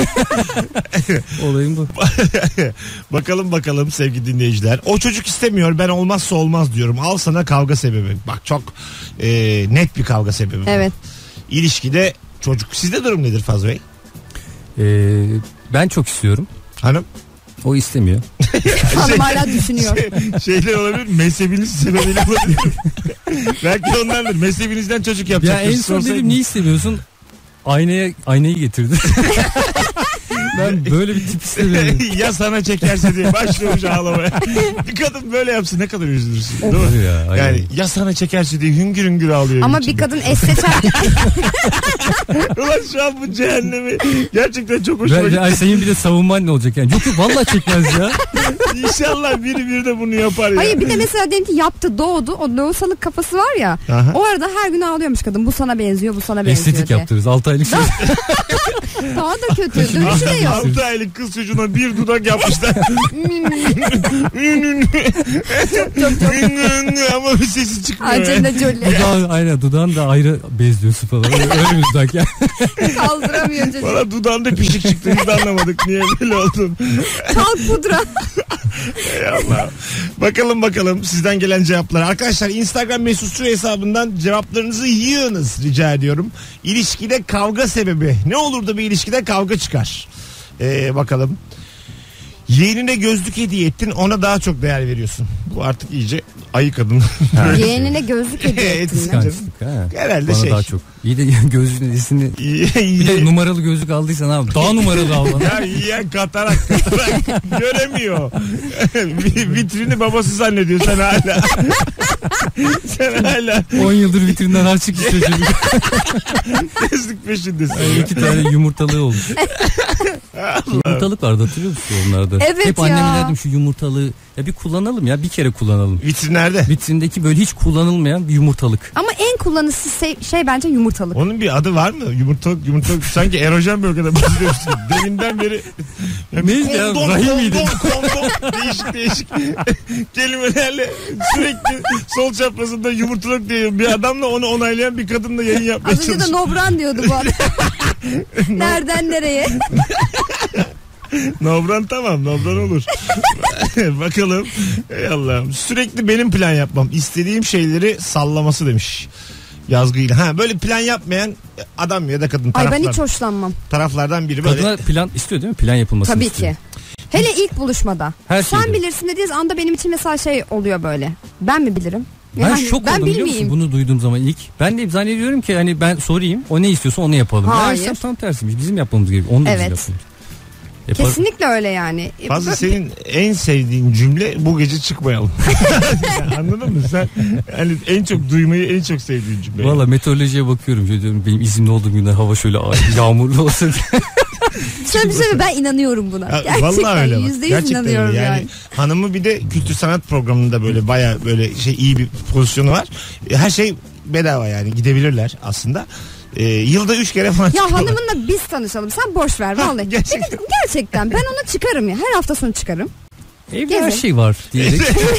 Olayım bu. Bakalım bakalım sevgili dinleyiciler. O çocuk istemiyor, ben olmazsa olmaz diyorum. Al sana kavga sebebi. Bak çok e, net bir kavga sebebi. bu. Evet. İlişkide çocuk. Sizde durum nedir Fazıl Bey? Ee, ben çok istiyorum. Hanım? O istemiyor. Hanım hala düşünüyor. Şeyler olabilir. Mezhebiniz sebebiyle olabilir. Belki ondandır. Mezhebinizden çocuk Ya yapacak. en son dedim niye istemiyorsun? Aynaya aynayı getirdi. Ben böyle bir tip istemiyorum. Ya sana çekerse diye başlıyormuş ağlamaya. Bir kadın böyle yapsa ne kadar üzülürsün. Değil mi? Ya, aynen. Yani ya sana çekerse diye hüngür hüngür ağlıyor. Ama içinde. bir kadın es seçer. Ulan şu an bu cehennemi gerçekten çok hoşuma Ben, gitti. ay senin bir de savunman ne olacak yani? Yok yok vallahi çekmez ya. İnşallah biri bir de bunu yapar ya. Hayır bir de mesela diyelim ki yaptı doğdu. O doğusalık kafası var ya. Aha. O arada her gün ağlıyormuş kadın. Bu sana benziyor, bu sana benziyor Estetik diye. yaptırırız. altı aylık şey. Daha da kötü. Dönüşü de yok. altı aylık kız çocuğuna bir dudak yapmışlar. Çok çok. Ama bir sesi çıkmıyor. Angelina Jolie. Dudağı, aynen dudağın da ayrı bezliyorsun falan. Öyle, öyle bir dudak ya. Kaldıramıyor çocuk. Valla dudağında pişik çıktı. Biz de anlamadık niye böyle oldun. Kalk pudra. Ey Allah. Bakalım bakalım sizden gelen cevaplar. Arkadaşlar Instagram mesut süre hesabından cevaplarınızı yığınız rica ediyorum. İlişkide kavga sebebi. Ne olur da bir ilişkide kavga çıkar. Ee, bakalım. Yeğenine gözlük hediye ettin, ona daha çok değer veriyorsun. Bu artık iyice ayı kadın. Yeğenine gözlük hediye ettin mi? Kıskançlık ha. Herhalde Bana şey. daha çok. İyi de gözlüğün esini. İyi, Bir de iyi. numaralı gözlük aldıysan abi. Daha numaralı al bana. Ya yiyen katarak katarak göremiyor. Vitrini babası zannediyor sen hala. Sen hala on yıldır vitrinden harçlık istiyor çocuk. gözlük peşindesin. Yani iki tane yumurtalığı olmuş. Yumurtalık vardı hatırlıyor musun onlarda? Evet Hep ya. anneme derdim şu yumurtalığı. Ya bir kullanalım ya bir kere kullanalım. Vitrinlerde. Vitrindeki böyle hiç kullanılmayan bir yumurtalık. Ama en kullanışlı şey, şey bence yumurtalık. Onun bir adı var mı? Yumurtalık, yumurtalık sanki erojen bölgede bahsediyorsun. Deminden beri. Ya Neydi ya? kondom, Rahim miydi? kondom, kondom. Değişik değişik kelimelerle sürekli sol çaprazında yumurtalık diye bir adamla onu onaylayan bir kadınla yayın yapmaya Az önce de çalışıyor. Nobran diyordu bu arada. Nereden nereye? Nobran tamam, Nobran olur. Bakalım. Ey Allah'ım. Sürekli benim plan yapmam. İstediğim şeyleri sallaması demiş. Yazgıyla. Ha böyle plan yapmayan adam ya da kadın Ay taraflar, ben hiç hoşlanmam. taraflardan biri böyle. Kadınlar plan istiyor değil mi? Plan yapılmasını Tabii istiyor. ki. Hele ilk buluşmada. Her Sen şeyde. bilirsin dediğiniz anda benim için mesela şey oluyor böyle. Ben mi bilirim? Ben Yani şok ben oldum biliyor musun bilmeyeyim. bunu duyduğum zaman ilk. Ben de zannediyorum ki hani ben sorayım o ne istiyorsa onu yapalım. Hayır. Meğersem tam tersiymiş bizim yapmamız gerekiyor. Onu da Evet. bizim yapmamız. Yapar- Kesinlikle öyle yani. Fazla Bö- senin en sevdiğin cümle bu gece çıkmayalım. Anladın mı sen? Yani en çok duymayı en çok sevdiğin cümle. Valla meteorolojiye bakıyorum. Şöyle diyorum, benim izinli olduğum günde hava şöyle yağmurlu olsun. Şöyle bir şey mi? Ben inanıyorum buna. Ya, Gerçekten vallahi öyle bak. yüzde yüz Gerçekten inanıyorum öyle. yani. Yani hanımı bir de kültür sanat programında böyle baya böyle şey iyi bir pozisyonu var. Her şey bedava yani gidebilirler aslında. Ee, yılda üç kere falan Ya çıkıyorlar. hanımınla biz tanışalım. Sen boş ver Ha, vallahi. gerçekten. Gerçekten ben ona çıkarım ya. Her hafta sonu çıkarım. Evde her Gezin. şey var diyerek.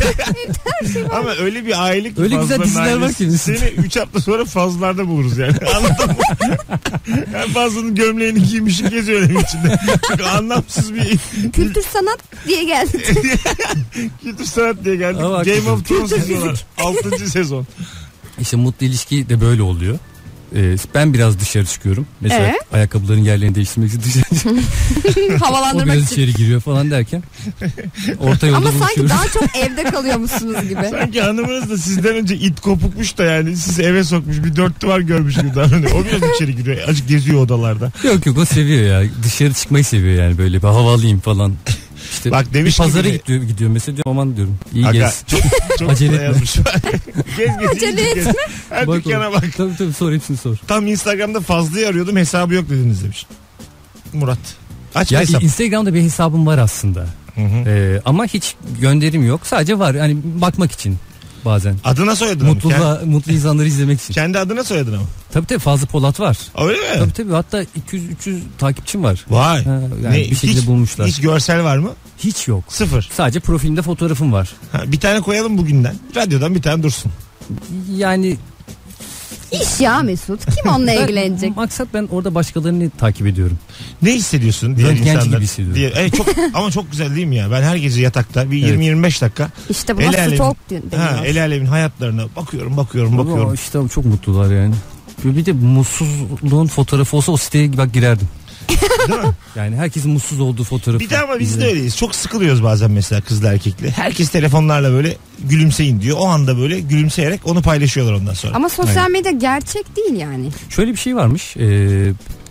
Ama öyle bir aile ki Öyle güzel Fazlı'nın diziler var ailesi, ki bizim. seni üç hafta sonra Fazlılar'da buluruz yani. Anladın mı? Yani Fazlı'nın gömleğini giymişim geziyor evin içinde. Çünkü anlamsız bir Kültür sanat diye geldi. kültür sanat diye geldik. Ama Game hakikaten. of Thrones sezonu. altıncı sezon. İşte mutlu ilişki de böyle oluyor. Ee, ben biraz dışarı çıkıyorum. Mesela Ee? ayakkabıların yerlerini değiştirmek için dışarı çıkıyorum. O Havalandırmak biraz için. içeri giriyor falan derken orta yolda Ama sanki buluşuyoruz. daha çok evde kalıyormuşsunuz gibi. Sanki hanımınız da sizden önce it kopukmuş da yani sizi eve sokmuş bir dört duvar görmüş gibi davranıyor. O biraz içeri giriyor. Azıcık geziyor odalarda. Yok yok o seviyor ya. Dışarı çıkmayı seviyor yani böyle bir hava alayım falan. İşte Bak bir demiş pazara gibi- gidiyor, gidiyor mesela diyorum aman diyorum. İyi Aga, gez. çok, çok Acele da etme. yazmış. gez gez. Acele iyice gez. Her Bak dükkana o- bak. Tabii tabii sor hepsini sor. Tam Instagram'da Fazlı'yı arıyordum hesabı yok dediniz demiş. Murat. Aç Ya hesap. Instagram'da bir hesabım var aslında. Hı hı. Ee, ama hiç gönderim yok. Sadece var hani bakmak için bazen. Adına soyadına mı? Kendi, Mutluluğa, mutlu insanları izlemek için. kendi adına soyadına mı? Tabii tabii fazla Polat var. Öyle mi? Tabii tabii hatta iki yüz üç yüz takipçim var. Vay. Ha, yani bir şekilde hiç, bulmuşlar. Hiç görsel var mı? Hiç yok. Sıfır. Sadece profilimde fotoğrafım var. Ha, bir tane koyalım bugünden. Radyodan bir tane dursun. Yani İş ya Mesut. Kim onunla ben- ilgilenecek? maksat ben orada başkalarını takip ediyorum. Ne hissediyorsun diğer Röntgenci insanlar? gibi hissediyorum. Diğer, evet, çok, ama çok güzel değil mi ya? Ben her gece yatakta bir yirmi yirmi beş dakika İşte buna El alem- stalk ha, deniyor. el alemin hayatlarına bakıyorum bakıyorum bakıyorum. Ama işte çok mutlular yani. Bir de mutsuzluğun fotoğrafı olsa o siteye bak girerdim. Değil mi? Yani herkesin mutsuz olduğu fotoğrafı. Bir de ama biz de izlerim. öyleyiz. Çok sıkılıyoruz bazen mesela kızla erkekle. Herkes telefonlarla böyle gülümseyin diyor. O anda böyle gülümseyerek onu paylaşıyorlar ondan sonra. Ama sosyal medya gerçek değil yani. Şöyle bir şey varmış. Ee,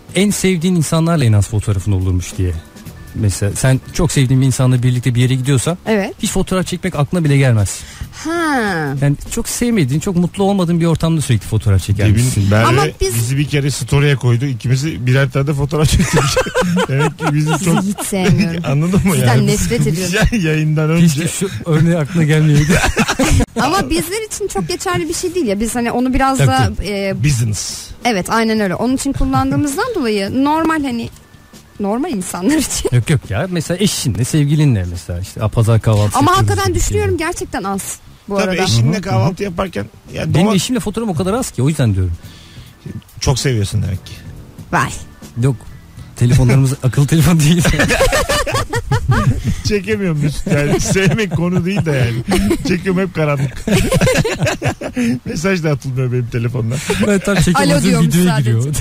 en sevdiğin insanlarla en az fotoğrafın olurmuş diye. Mesela sen çok sevdiğin bir insanla birlikte bir yere gidiyorsan Evet. hiç fotoğraf çekmek aklına bile gelmez. Ha. Yani çok sevmediğin, çok mutlu olmadığın bir ortamda sürekli fotoğraf çekermişsin. Demin Merve Ama biz- bizi bir kere story'e koydu. İkimizi birer tane de fotoğraf çektik. Demek ki bizi Sizi çok... hiç sevmiyorum. Anladın mı? Sizden yani? nefret ediyorum. Ya- Yayından önce. Keşke şu örneği aklına gelmeyeydi. Ama bizler için çok geçerli bir şey değil ya. Biz hani onu biraz Tabii, da tabii. e, Business. evet aynen öyle. Onun için kullandığımızdan dolayı normal hani normal insanlar için. Yok yok ya, mesela eşinle, sevgilinle mesela işte pazar kahvaltısı Ama yapıyoruz hakikaten gibi düşünüyorum şeyler. gerçekten az bu Tabii arada. eşinle kahvaltı yaparken ya Benim doma- eşimle fotoğrafım o kadar az ki, o yüzden diyorum. çok seviyorsun demek ki. Vay. Yok, telefonlarımız akıllı telefon değil. Çekemiyorum Mesut yani. Sevmek konu değil de yani. Çekiyorum hep karanlık. Mesaj da atılmıyor benim telefondan. Ben tam Alo çekemezdim, diyormuş videoya sadece. giriyor.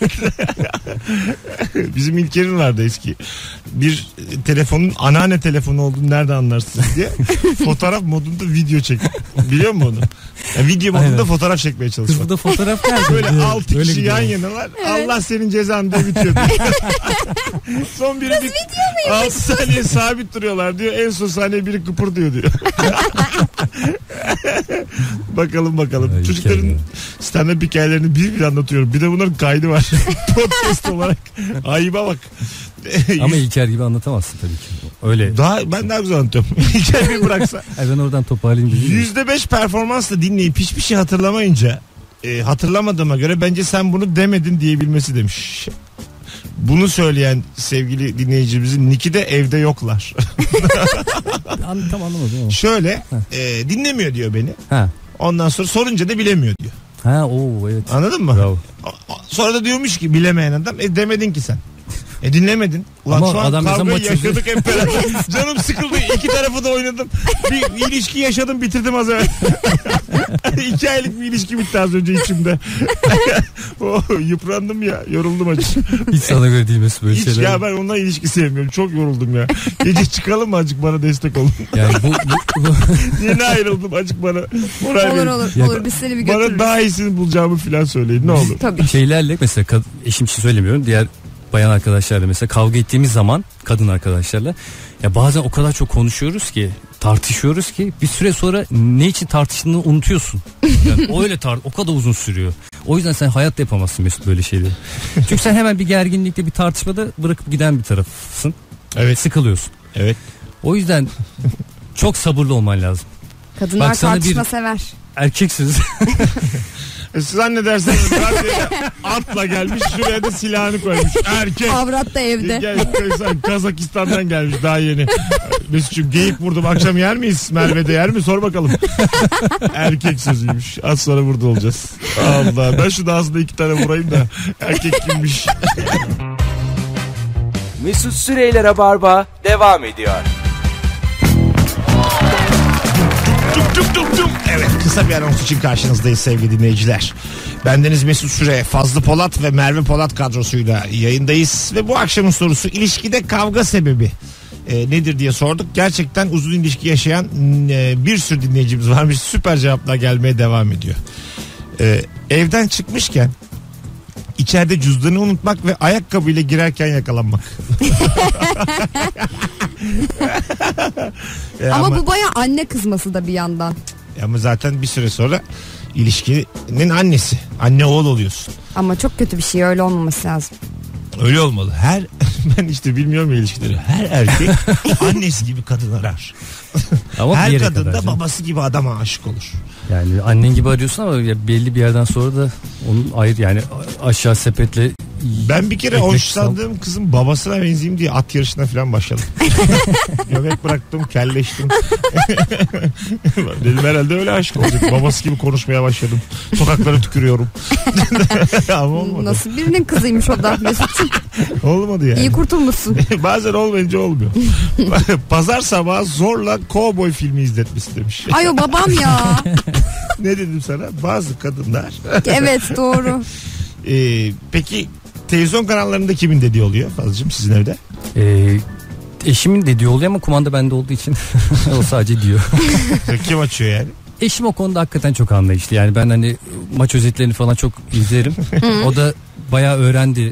Bizim İlker'in vardı eski. Bir e, telefonun anneanne telefonu olduğunu nereden anlarsınız diye. Fotoğraf modunda video çek. Biliyor musun onu? Yani video modunda Aynen. fotoğraf çekmeye Kız çalışmak. burada fotoğraf geldi. Böyle Evet, altı öyle kişi gidiyor. yan yanalar. Allah senin cezan diye bitiyor. Son biri bir altı saniye sabit duruyorlar diyor. En son saniye biri kıpırdıyor diyor. Bakalım bakalım. Ay, Çocukların hikaye. stand-up hikayelerini bir bir anlatıyorum. Bir de bunların kaydı var. Podcast olarak. Ayıba bak. Ama İlker gibi anlatamazsın tabii ki. Öyle. Daha, ben daha güzel anlatıyorum. İlker bir bıraksa. Ay ben oradan toparlayayım dedim. yüzde beş performansla dinleyip hiçbir şey hatırlamayınca e, hatırlamadığıma göre bence sen bunu demedin diyebilmesi demiş. Bunu söyleyen sevgili dinleyicimizin Niki de evde yoklar. An, tam anlamadım ama. Şöyle e, dinlemiyor diyor beni. Ha. Ondan sonra sorunca da bilemiyor diyor. Ha o evet. Anladın mı? Bravo. O- o- Sonra da diyormuş ki bilemeyen adam e demedin ki sen. E dinlemedin. Ulan Ama şu an adam mesela kavgayı maçı- yaşadık hep beraber. Canım sıkıldı. İki tarafı da oynadım. Bir ilişki yaşadım bitirdim az evvel. İki aylık bir ilişki bitti az önce içimde. oh, yıprandım ya. Yoruldum acı. Hiç sana göre değil Mesut böyle Hiç şeyler. ya ben onunla ilişki sevmiyorum. Çok yoruldum ya. Gece çıkalım mı azıcık bana destek olun. Yani bu, bu, bu Yeni ayrıldım azıcık bana. Moral Olur verin. olur Ya- olur biz seni bir Bana götürürüz. daha iyisini bulacağımı falan söyleyin ne olur. Tabii. şeylerle mesela kad- eşim için söylemiyorum, diğer bayan arkadaşlarla mesela kavga ettiğimiz zaman kadın arkadaşlarla ya bazen o kadar çok konuşuyoruz ki, tartışıyoruz ki bir süre sonra ne için tartıştığını unutuyorsun. Yani o öyle tar o kadar uzun sürüyor. O yüzden sen hayatta yapamazsın Mesut böyle şeyleri. Çünkü sen hemen bir gerginlikte, bir tartışmada bırakıp giden bir tarafsın. Evet. Sıkılıyorsun. Evet. O yüzden çok sabırlı olman lazım. Kadınlar Bak sana tartışma bir- sever. Erkeksiniz. E, siz zannederseniz radyoya atla gelmiş şuraya da silahını koymuş. Erkek. Avrat da evde. Gel, sen Kazakistan'dan gelmiş daha yeni. Mesut'cum geyik vurdum akşam yer miyiz? Merve'de yer mi? Sor bakalım. Erkek sözüymüş. Az sonra burada olacağız. Allah ben şu da ağzında iki tane vurayım da erkek kimmiş. Mesut Süreyler'e barba devam ediyor. Tuk tuk tuk tuk. Evet kısa bir anons için karşınızdayız sevgili dinleyiciler. Bendeniz Mesut Süre, Fazlı Polat ve Merve Polat kadrosuyla yayındayız. Ve bu akşamın sorusu ilişkide kavga sebebi e, nedir diye sorduk. Gerçekten uzun ilişki yaşayan e, bir sürü dinleyicimiz varmış. Süper cevaplar gelmeye devam ediyor. E, evden çıkmışken içeride cüzdanı unutmak ve ayakkabıyla girerken yakalanmak. E, Ama, bu baya anne kızması da bir yandan. Ama zaten bir süre sonra ilişkinin annesi. Anne oğul oluyorsun. Ama çok kötü bir şey, öyle olmaması lazım. Öyle olmalı. Her ben işte bilmiyorum ya ilişkileri. Her erkek annesi gibi kadın arar. Ama bir Her yere kadın kadar da canım. babası gibi adama aşık olur. Yani annen gibi arıyorsun ama ya belli bir yerden sonra da onun ayrı yani aşağı sepetle. Ben bir kere Ekmek hoşlandığım kızın babasına benzeyeyim diye at yarışına falan başladım. Göbek bıraktım, kelleştim. Dedim herhalde öyle aşık olacak. Babası gibi konuşmaya başladım. Sokaklara tükürüyorum. Ama olmadı. Nasıl birinin kızıymış o da Mesut'cum. Olmadı yani. İyi kurtulmuşsun. Bazen olmayınca olmuyor. Pazar sabahı zorla kovboy filmi izletmesi demiş. Ay o babam ya. Ne dedim sana? Bazı kadınlar. Evet doğru. Ee, peki televizyon kanallarında kimin dediği oluyor Fazlıcığım sizin evde? Ee, eşimin dediği oluyor ama kumanda bende olduğu için o sadece diyor. Kim açıyor yani? Eşim o konuda hakikaten çok anlayışlı. Yani ben hani maç özetlerini falan çok izlerim. O da bayağı öğrendi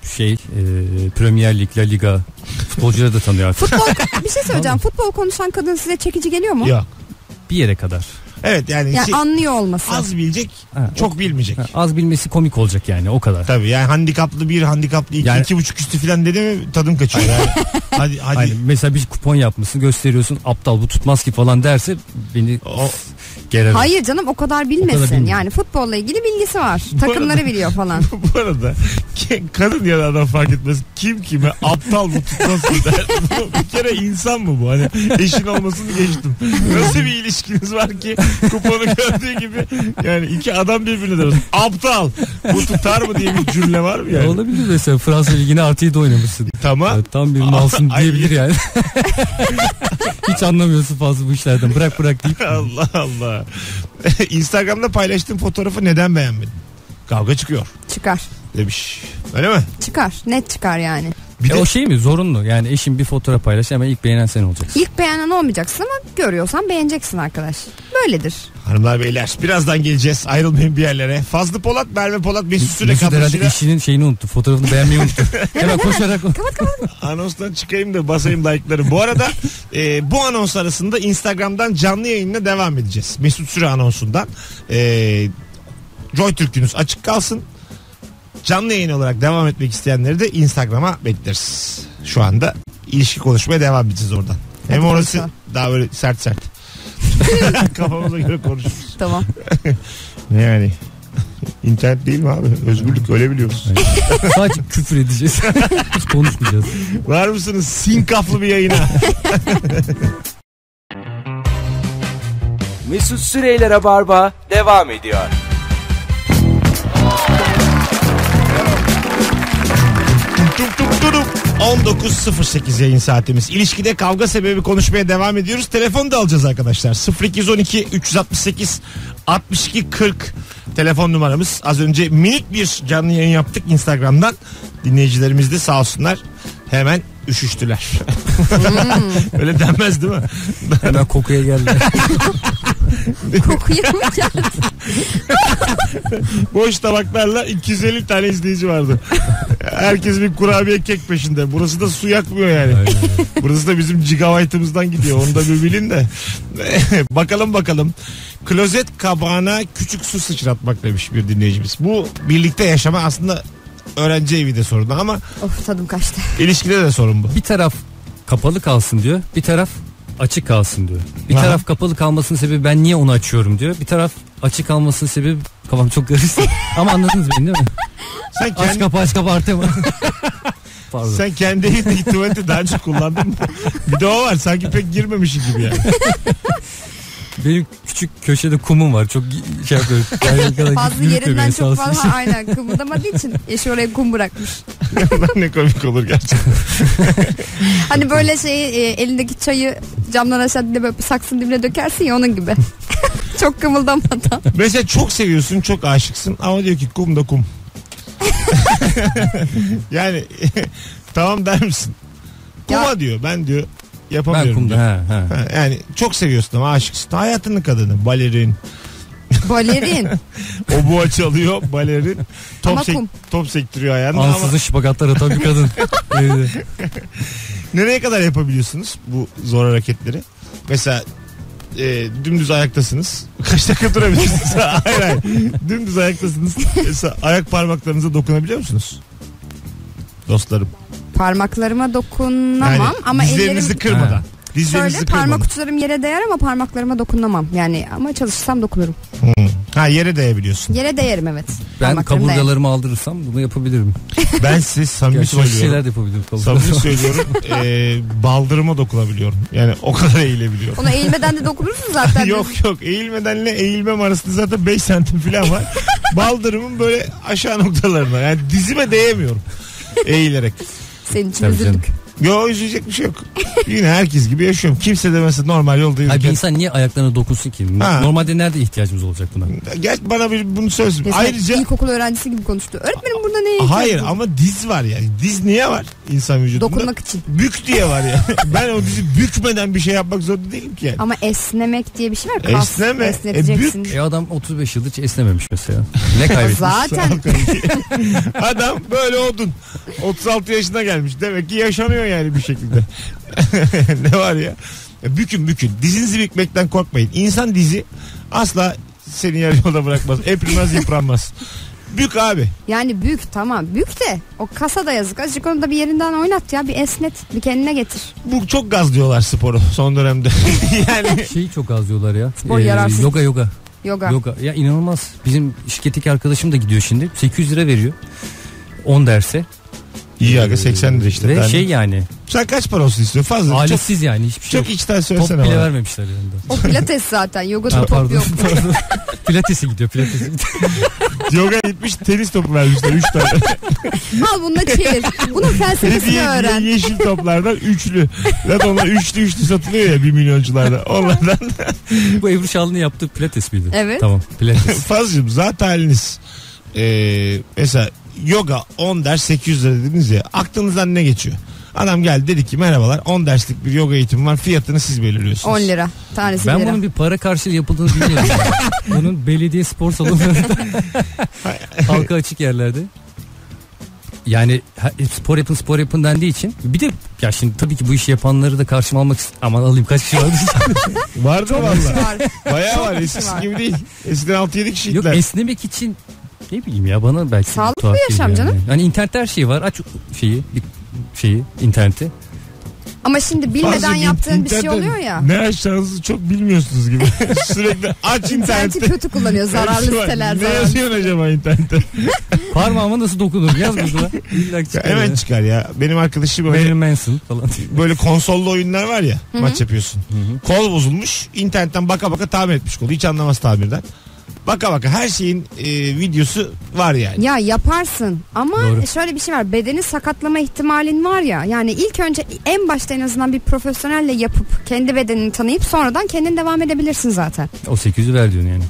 şey e, Premier Lig, La Liga futbolcuları da tanıyor artık. Futbol, bir şey söyleyeceğim. Futbol konuşan kadın size çekici geliyor mu? Yok. Bir yere kadar. Evet yani, Yani şey, anlıyor olması. az bilecek, Ha, çok bilmeyecek. Ha, az bilmesi komik olacak yani, o kadar. Tabii yani handikaplı bir, handikaplı iki, Yani- iki buçuk üstü falan dedi mi tadım kaçıyor. Yani. hadi hadi. Hani mesela bir kupon yapmışsın, gösteriyorsun, aptal bu tutmaz ki falan derse beni O- gerer. Hayır canım, o kadar bilmesin. bilmiyor. Yani futbolla ilgili bilgisi var. Bu Takımları arada- biliyor falan. Bu arada ki- kadın ya da adam fark etmez. Kim kime aptal bu tutmasın der. Bu bir kere insan mı bu? Hani eşin olmasını geçtim. Nasıl bir ilişkiniz var ki kuponu gördüğü gibi yani iki adam birbirine der. Aptal bu tutar mı diye bir cümle var mı yani? Olabilir mesela, Fransa Ligi'ne artı yedi oynamışsın. Tamam. Yani tam bir malsın Ay- diyebilir yani. Hiç anlamıyorsun fazla bu işlerden. Bırak bırak deyip. Allah Allah. Instagram'da paylaştığım fotoğrafı neden beğenmedin? Kavga çıkıyor Çıkar. demiş. Öyle mi? Çıkar. Net çıkar yani. Bir E de o şey mi, zorunlu? Yani eşin bir fotoğraf paylaş, hemen ilk beğenen sen olacaksın. İlk beğenen olmayacaksın ama görüyorsan beğeneceksin arkadaş. Böyledir. hanımlar beyler birazdan geleceğiz. Ayrılmayın bir yerlere. Fazlı Polat, Merve Polat, Mesut Süre Mesut herhalde kadrosuyla eşinin şeyini unuttu. Fotoğrafını beğenmeyi unuttu. Hemen koşarak. anonstan çıkayım da basayım like'ları. Bu arada e, bu anons arasında Instagram'dan canlı yayınla devam edeceğiz. Mesut Süre anonsundan. E, Joy Türk'ünüz açık kalsın. Canlı yayın olarak devam etmek isteyenleri de Instagram'a bekleriz. Şu anda ilişki konuşmaya devam edeceğiz oradan. Hem Hadi orası bakalım. daha böyle sert sert. Kafamıza göre konuşuruz. Tamam. Ne yani? İnternet değil mi abi? Özgürlük, öyle biliyoruz. Sadece küfür edeceğiz. Hiç konuşmayacağız. Var mısınız sinkaflı bir yayına? Mesut Süreyler'e barba devam ediyor. Tuk tuk tuk. on dokuz sıfır sekiz yayın saatimiz. İlişkide kavga sebebi konuşmaya devam ediyoruz. Telefonu da alacağız arkadaşlar. sıfır iki on iki üç altı sekiz altmış iki kırk telefon numaramız. Az önce minik bir canlı yayın yaptık Instagram'dan. Dinleyicilerimiz de sağ olsunlar hemen üşüştüler. Öyle denmez değil mi? Hemen kokuya geldi. Kokuya mı geldi? Boş tabaklarla iki yüz elli tane izleyici vardı. Herkes bir kurabiye kek peşinde. Burası da su yakmıyor yani. Aynen. Burası da bizim gigabaytımızdan gidiyor. Onu da bir bilin de. Bakalım bakalım. Klozet kabağına küçük su sıçratmak demiş bir dinleyicimiz. Bu birlikte yaşama aslında öğrenci evi de sorunu ama Of, tadım kaçtı. ilişkide de sorun bu. Bir taraf kapalı kalsın diyor. Bir taraf açık kalsın diyor. Bir Aha. taraf kapalı kalmasının sebebi ben niye onu açıyorum diyor. Bir taraf açık kalmasının sebebi, kafam çok karıştı. Ama anladınız beni değil mi? Sen Aç kendi, kapı aç kapı artı mı? Pardon. sen kendi evindeki tuvaleti daha önce kullandın mı? Bir de o var. Sanki pek girmemişsin gibi yani. Benim küçük köşede kumum var. Çok gi- şey yapıyorum. Yani o kadar Fazla yürütüyor yerinden beni, sağ çok olsun. fazla aynen kımıldamadığı için eşi oraya kum bırakmış. Ne komik olur gerçekten. Hani böyle şey e, elindeki çayı camdan aşağı dibine böyle saksın dibine dökersin ya, onun gibi. Çok kımıldamadan. Mesela çok seviyorsun, çok aşıksın ama diyor ki kum da kum. Yani tamam der misin? Kuma Ya- diyor. Ben diyor Ben yapamıyorum kumda. diyor. Ha, ha. Ha, yani çok seviyorsun ama aşıksın. Hayatının kadını. Balerin. Balerin. Oboa çalıyor. Balerin. Top, Ama sek- kum. top sektiriyor ayağında ama Ansızın şıpakatlar atan bir kadın. Evet. nereye kadar yapabiliyorsunuz bu zor hareketleri? Mesela e, dümdüz ayaktasınız. Kaç dakika durabilirsiniz? hayır hayır. Dümdüz ayaktasınız. Mesela ayak parmaklarınıza dokunabiliyor musunuz? Dostlarım. Parmaklarıma dokunamam Yani ama dizlerinizi ellerim... kırmadan. Ha. Dizlerinizi Şöyle kırmadan. parmak uçlarım yere değer ama parmaklarıma dokunamam. Yani ama çalışsam dokunurum. Hmm. Ha yere değebiliyorsun. Yere değerim evet. Ben Parmaklarım değer. kaburgalarımı aldırırsam bunu yapabilirim. Ben size samimi Gerçi başka söylüyorum. şeyler de yapabilirim. Samimi kaburgalarıma. söylüyorum. E, baldırıma dokunabiliyorum. Yani o kadar eğilebiliyorum. Ona eğilmeden de dokunursun zaten. yok yok eğilmedenle eğilmem arasında zaten beş santim falan var. Baldırımın böyle aşağı noktalarına. Yani dizime değemiyorum. Eğilerek. Senin için Tabii canım. üzüldük. Yo, üzülecek bir şey yok. Yine herkes gibi yaşıyorum. Kimse demese normal yolda Hayır, bir yürürken. insan niye ayaklarına dokunsun ki? Ha. Normalde nerede ihtiyacımız olacak buna? Gel bana bir bunu söz. Mesela Ayrıca ilkokul öğrencisi gibi konuştu. Öğretmenim burada neye hayır ihtiyacım var? ama diz var yani. Diz niye var insan vücudunda? Dokunmak için. Bük diye var ya. Ben o dizi bükmeden bir şey yapmak zorunda değilim ki yani. Ama esnemek diye bir şey var. Kas Esneme. esneteceksin. E adam otuz beş yıldır hiç esnememiş mesela. Ne kaybetmiş? Zaten Adam böyle odun. otuz altı yaşına gelmiş. Demek ki yaşanıyor yani bir şekilde. Ne var ya? Bükün bükün. Dizinizi bükmekten korkmayın. İnsan dizi asla seni yarı yolda bırakmaz. Eprilmez, yıpranmaz. Bük abi. yani büyük tamam büyük de o kasa da yazık. Azıcık onu da bir yerinden oynat ya, bir esnet, bir kendine getir. Bu çok gaz diyorlar sporu son dönemde. Yani Şeyi çok az diyorlar ya. Spor yararsız. yoga yoga. Yoga. Yoga. Ya inanılmaz. Bizim şirketteki arkadaşım da gidiyor şimdi. sekiz yüz lira veriyor. on derse. iyi aga, seksen lira işte. Ve Yani. şey yani. Sen kaç para olsun istiyorsun? Fazla. Ailesiz yani hiçbir Çok, şey çok yok. içten Top söylesene bile bana. vermemişler yanında. O pilates zaten. Yogada Ha, top pardon, yok. pardon. Pilates'e gidiyor. Pilates'e gidiyor. Yoga gitmiş, tenis topu vermişler üç tane. Al bununla çevir. Bunun felsefesini Hediye öğren. diye yeşil toplardan üçlü. Zaten onlar üçlü üçlü satılıyor ya bir milyoncularda. Onlardan Bu Ebru Şallı'nın yaptığı pilates miydi? Evet. Tamam, pilates. Fazlacığım zaten haliniz ee, mesela yoga on ders sekiz yüz lira dediniz ya, aklınızdan ne geçiyor? Adam geldi dedi ki merhabalar, on derslik bir yoga eğitimi var, fiyatını siz belirliyorsunuz. on lira. Tanesi Ben lira. bunun bir para karşılığı yapıldığını bilmiyordum. Bunun belediye spor salonlarında halka açık yerlerde. Yani ha- spor yapın spor yapın dendiği için. Bir de ya şimdi tabii ki bu işi yapanları da karşıma almak ist- aman alayım kaç kişi vardı. Vardı valla. var. Bayağı var, kişi eskisi var. gibi değil. Eskiden altı yedi Yok, kişiydiler. esnemek için ne bileyim ya, bana belki Sağlıklı tuhaf bir yaşam geliyor yani. canım. Hani internette her şey var. Aç şeyi bir şeyi interneti. Ama şimdi bilmeden Fazlacığım, yaptığın bir şey internetten oluyor ya. Ne açacağınızı çok bilmiyorsunuz gibi. Sürekli aç İnterneti internette. kötü kullanıyor. Zararlı Hepsi var. siteler. Ne zararlı. yazıyorsun acaba internette? Parmağıma nasıl dokunur? Yaz burada. İlla Ya çıkar. hemen ya. çıkar ya. Benim arkadaşım böyle Marilyn Manson falan. böyle konsollu oyunlar var ya, maç yapıyorsun. Kol bozulmuş, internetten baka baka tamir etmiş kolu, hiç anlamaz tamirden. Baka baka her şeyin e, videosu var yani. Ya yaparsın ama Doğru. şöyle bir şey var, bedeni sakatlama ihtimalin var ya, yani ilk önce en başta en azından bir profesyonelle yapıp kendi bedenini tanıyıp sonradan kendin devam edebilirsin zaten. O sekiz yüzü ver diyorsun yani.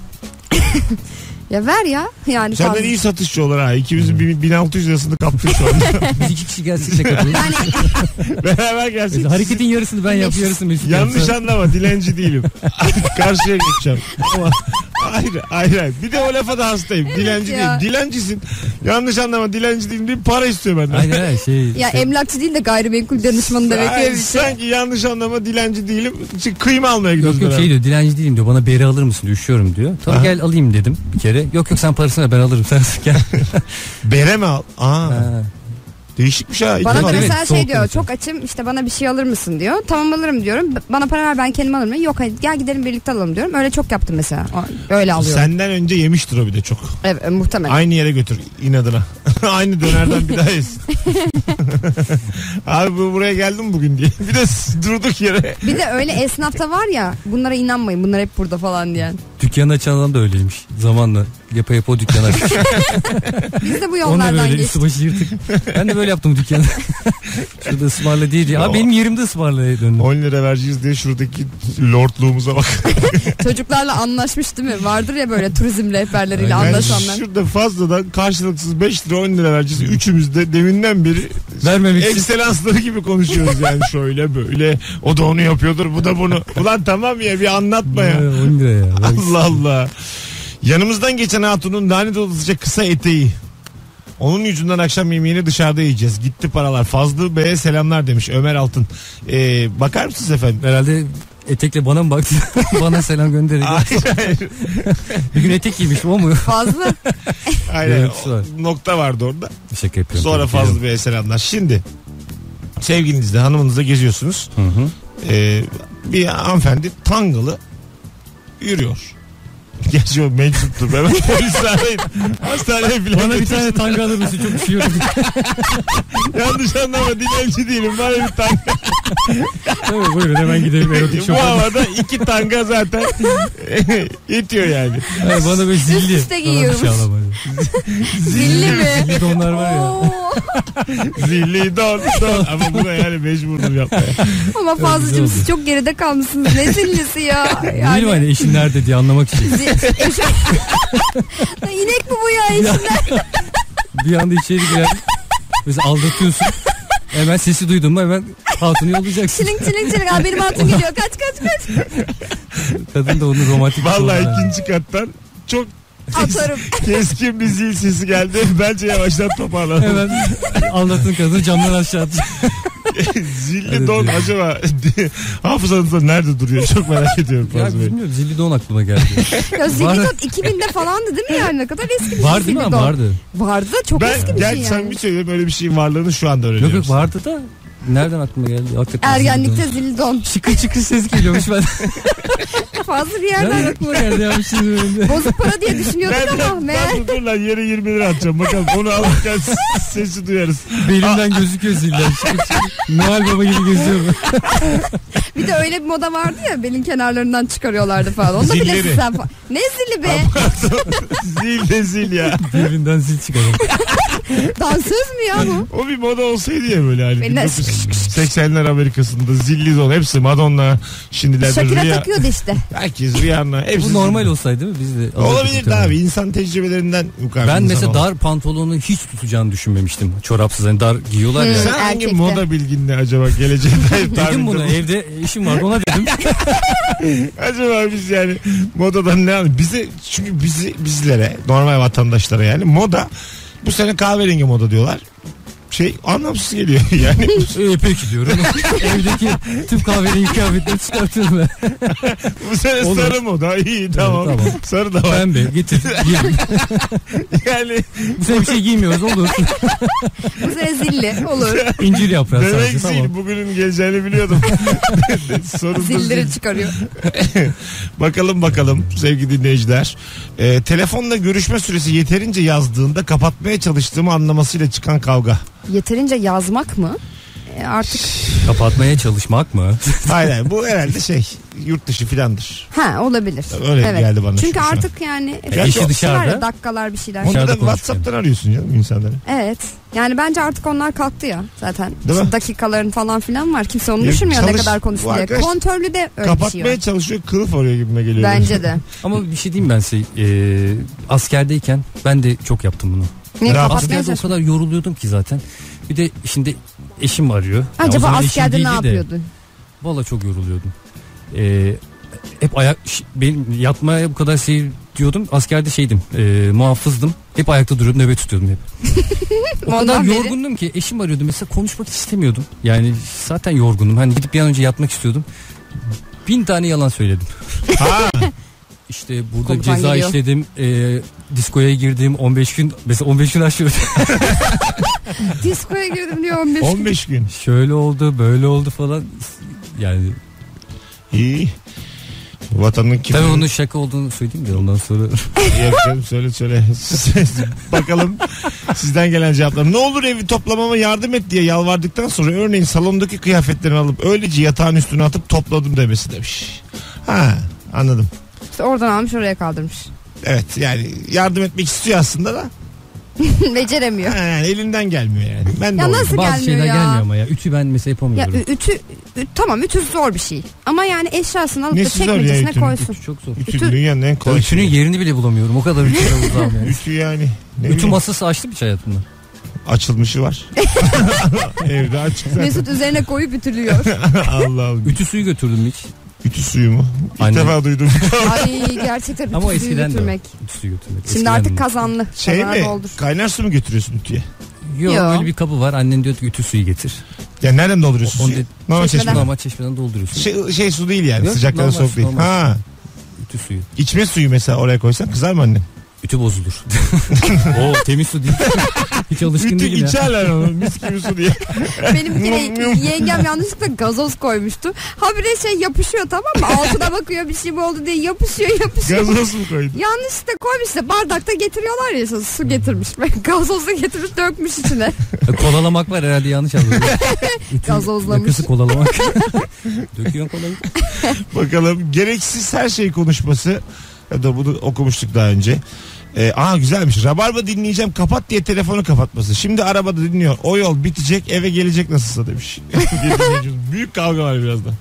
Ya ver ya yani. Senden fazla. iyi satışçı olur ha. İkimizin bin- bin altı yüz lirasını kaptık şu anda. Biz iki kişi gelsin şey katılır. Yani Beraber gelsin. Hareketin yarısını ben yap, yarısını Mesut Yanlış yapsa. anlama, dilenci değilim. Karşıya geçeceğim. Ama hayır hayır hayır. Bir de o lafa da hastayım. Dilenci ya. değilim. Dilencisin. Yanlış anlama, dilenci değilim diye para istiyor benden. Aynen aynen şey. ya şey- emlakçı değil de gayrimenkul danışmanı demek Ay, öyle bir şey. sanki yanlış anlama, dilenci değilim. Şimdi kıyma almaya gidiyoruz. Yok yok beraber. şey diyor, dilenci değilim diyor, bana beri alır mısın diyor, üşüyorum diyor. Tamam Aha. gel alayım dedim bir kere. Yok yok sen parasını ver, ben alırım sen gel. Bere mi al? Aa, Ha. değişikmiş ha. Bana da Evet, mesela soğuk şey diyor, konuşuyor. çok açım işte bana bir şey alır mısın diyor. Tamam alırım diyorum. Bana para ver ben kendim alırım. Yok hayır gel gidelim birlikte alalım diyorum. Öyle çok yaptım mesela. O- Öyle alıyorum. Senden önce yemiştir o bir de çok. Evet muhtemelen. Aynı yere götür inadına. Aynı dönerden bir daha yesin. Abi bu buraya geldim bugün diye. Bir de s- durduk yere. Bir de öyle esnafta var ya, bunlara inanmayın bunlar hep burada falan diyen. Dükkanı açan adam da öyleymiş zamanla. Yapa yapa o dükkanı açmış. Biz de bu Ona yollardan böyle geçtik. üstü başı yırtık. Ben de böyle yaptım dükkanı. Şurada ısmarla diye diye. Abi benim yerimde ısmarlaya döndüm. on lira vereceğiz diye şuradaki lordluğumuza bak. Çocuklarla anlaşmış değil mi? Vardır ya böyle turizm rehberleriyle Yani anlaşanlar. şurada fazladan karşılıksız beş lira on lira vereceğiz. Üçümüz de deminden beri Vermemek için. ekselansları gibi konuşuyoruz yani, şöyle böyle. O da onu yapıyordur, bu da bunu. Ulan tamam ya, bir anlatma ya. on lira ya. Allah Allah. Yanımızdan geçen hatunun lanet olası kısa eteği. Onun yüzünden akşam yemeğini dışarıda yiyeceğiz. Gitti paralar. Fazlı Bey'e selamlar demiş Ömer Altın. Ee, bakar mısınız efendim? Herhalde etekle bana mı baktı? Bana selam gönderin. Hayır hayır. Bir gün etek giymiş o mu? Fazla. Aynen. Görüntüsü var. O nokta vardı orada. Şaka yapıyorum. Sonra tabii ki. Fazlı Bey'e selamlar. Şimdi sevgilinizle, hanımınızla geziyorsunuz. Hı hı. Ee, bir hanımefendi tangalı yürüyor. Gerçi o meczuptur. Hemen polisi arayın. Hastaneye filan Bana bir götürsün. tane tanga alır mısın? Çok üşüyorum. Yanlış anlama, dilenci değilim. Bana bir tanga. Tabii buyurun hemen gidelim erotik Bu şoka. havada iki tanga zaten yetiyor yani. Yani bana böyle zilli. Üst üste Bana bir giyiyormuş. şey alamıyor. Zilli mi? Zilli donlar var ya. Oo. Zilli don don. Ama bu da yani mecburdum yapmaya. Ama Fazlıcığım siz çok geride kalmışsınız. Ne zillisi ya? Yani... Değil mi hani eşin nerede diye anlamak için. Eşim... İnek mi bu ya eşinden? Bir anda içeri girer. Mesela aldatıyorsun. Hemen sesi duydun mu hemen hatunu yollayacaksın. Çiling çiling çiling. Aa, benim hatun geliyor. Kaç kaç kaç. Kadın da onu romantik. Vallahi ikinci kattan çok atarım. Keskin bir zil sesi geldi. Bence yavaştan toparlanalım. Hemen anlatın kadını camdan aşağı atacak. Zilli Hadi don diyor. acaba hafızanızda nerede duruyor? Çok merak ediyorum. Ya Fazla Bey. bilmiyorum, zilli don aklıma geldi. Ya zilli Var- don iki binde falandı değil mi yani? Ne kadar eski bir şey. Var değil mi zilli ama don. vardı. Vardı da çok Ben eski bir gel şey sen yani. bir söyleyeyim, öyle bir şeyin varlığını şu anda Yok öğreniyorum. yok vardı da nereden aklıma geldi? Hakikaten Ergenlikte zilli don. zilli don. Çıkır çıkır ses geliyormuş ben. Fazla bir Nereden yerden. aklıma geldi ya bir şey önünde. Bozuk para diye düşünüyorduk ama Ben, meğer. ben dur lan yere yirmi lira atacağım. Bakalım onu alırken sesi duyarız. Belimden gözüküyor ziller. Çıkır çıkır. Noel Baba gibi geziyorum. Bir de öyle bir moda vardı ya, belin kenarlarından çıkarıyorlardı falan. Onda bile Zilleri. sen falan. Ne zili be? Zil de zil ya. Birbirinden zil çıkarıyor. Dansöz mü ya bu? O bir moda olsaydı ya böyle hani. Ben de- bin dokuz yüz seksenler Amerika'sında zilli don hepsi Madonna, şimdilerde Şakira Rihanna. takıyordu işte. Herkes Rihanna. Hepsi Bu normal olsaydı değil mi? Biz de olabilir de abi, insan tecrübelerinden mukavemet. Ben insan mesela olan. dar pantolonu hiç tutacağını düşünmemiştim. Çorapsız hani dar giyiyorlar ya. Hmm. Sen hangi erkekte. moda bilgin ne acaba geleceğe dair Dedim tahminde bunu, bu- evde işim vardı ona dedim. Acaba biz yani modadan ne anlıyoruz? Bize, çünkü bizi bizlere, normal vatandaşlara yani moda, bu sene kahverengi moda diyorlar. Şey anlamsız geliyor yani. Ee, peki diyorum. Evdeki tüm kahverengi kıyafetleri çıkartıyorum ben. Bu sene Olur. sarı moda, iyi tamam. Evet, tamam. Sarı da var. Pembe getir giyelim. Yani Bu sene bir şey giymiyoruz olur. Bu sene zilli olur. İncir yaprağı demek sadece zil, tamam. bugünün geleceğini biliyordum. Sorun da Zilleri zil. çıkarıyor. Bakalım bakalım sevgili dinleyiciler. Ee, telefonla görüşme süresi yeterince yazdığında kapatmaya çalıştığımı anlamasıyla çıkan kavga. Yeterince yazmak mı? E artık Kapatmaya çalışmak mı? Hayır hayır, bu herhalde şey yurt dışı filandır. ha olabilir. Öyle geldi bana Çünkü şu- şu an. artık yani Gerçi eşi o- dışarıda. var ya, dakikalar bir şeyler. Onda Dışarıda da konuşurken. WhatsApp'tan arıyorsun canım insanları. Evet. Yani bence artık onlar kalktı ya zaten. Değil mi? Dakikaların falan filan var. Kimse onu Ya düşünmüyor çalış- ne kadar bu konuşuyor diye. arkadaş Kontörlü de öyle bir şey Kapatmaya var. çalışıyor, kılıf arıyor gibime geliyor. Bence de. Ama bir şey diyeyim ben size. Ee, askerdeyken ben de çok yaptım bunu. Ne Ne kapatmaya Askerde o çalışıyor? kadar yoruluyordum ki zaten. Bir de şimdi eşim arıyor. Ya o Acaba zaman eşim askerde ne değildi de, yapıyordun? Valla çok yoruluyordum. Ee, hep ayak ş- benim yatmaya bu kadar şey diyordum. Askerde şeydim. E, muhafızdım. Hep ayakta duruyordum, nöbet tutuyordum hep. O kadar Ondan beri- yorgundum ki eşim arıyordu mesela, konuşmak istemiyordum. Yani zaten yorgundum. Hani gidip bir an önce yatmak istiyordum. Bin tane yalan söyledim. Ha, İşte burada Komutan ceza geliyor. işledim. E, diskoya girdim on beş gün. Mesela on beş gün aşıyordu. Diskoya girdim diyor on beş gün. on beş gün. Şöyle oldu, böyle oldu falan. Yani İyi. Vatanın kim? tabii onun şaka olduğunu söyleyeyim de ondan sonra. Yok canım, söyle söyle. Bakalım sizden gelen cevaplar. Ne olur evi toplamama yardım et diye yalvardıktan sonra örneğin salondaki kıyafetlerini alıp öylece yatağın üstüne atıp topladım demesi demiş. Ha, anladım. İşte oradan almış oraya kaldırmış. Evet, yani yardım etmek istiyor aslında da Beceremiyor. ha, yani elinden gelmiyor yani. Ben de Ya oldum. nasıl Bazı gelmiyor şeyler ya? gelmiyor ama ya. Ütü ben mesela Ya yapamıyorum. ü- ütü, ü- tamam ütü zor bir şey. Ama yani eşyasını alıp da Nesi zor ya çekmecesine ütünün? koysun. Ütü çok zor. Ütü Ütü- dünyanın en kolay Ütünün şeyi. yerini bile bulamıyorum. O kadar ütüyle uzağım yani. Ütü yani. Ne Ütü bileyim, masası açtı mı hiç hayatımda? açılmışı var. Evde açık zaten. Mesut üzerine koyup ütülüyor. Allah Allah. Ütü suyu götürdüm hiç. Ütü suyu mu? İlk Aynen. defa duydum. Ay gerçekten ütü Ama o suyu eskiden de o. götürmek. Ütü suyu götürmek. Şimdi Eskiden artık de. kazanlı. Şey Kazana mi? doldur. Kaynar su mu götürüyorsun ütüye? Yok, Yo. öyle bir kabı var. Annen diyor ki ütü suyu getir. Ya nereden dolduruyorsun Onu suyu? de- Normal Çeşmeden. çeşme. Normal çeşmeden dolduruyorsun. Şey, şey su değil yani, Yok, sıcaklara normal soğuk su, değil. normal Ha, Ütü suyu. içme suyu mesela oraya koysan kızar mı annen? Ütü bozulur. Oo, temiz su değil. Hiç alışkın Ütü değilim ya. içerler onu mis gibi su diye. Benim bir kere yengem yanlışlıkla gazoz koymuştu. Habire şey yapışıyor, tamam mı? Altına bakıyor bir şey mi oldu diye yapışıyor yapışıyor. Gazoz mu koydun? Yanlışlıkla koymuş da bardakta getiriyorlar ya, su getirmiş. Gazozu getirmiş dökmüş içine. Kolalamak var herhalde, yanlış anladım. Ütü Gazozlamış. yakası kolalamak. Döküyorsun kolayı. Bakalım, gereksiz her şey konuşması, ya da bunu okumuştuk daha önce. Ee, aa güzelmiş. Rabarba dinleyeceğim kapat diye telefonu kapatması. Şimdi arabada dinliyor. O yol bitecek eve gelecek nasılsa demiş. Büyük kavga var birazdan.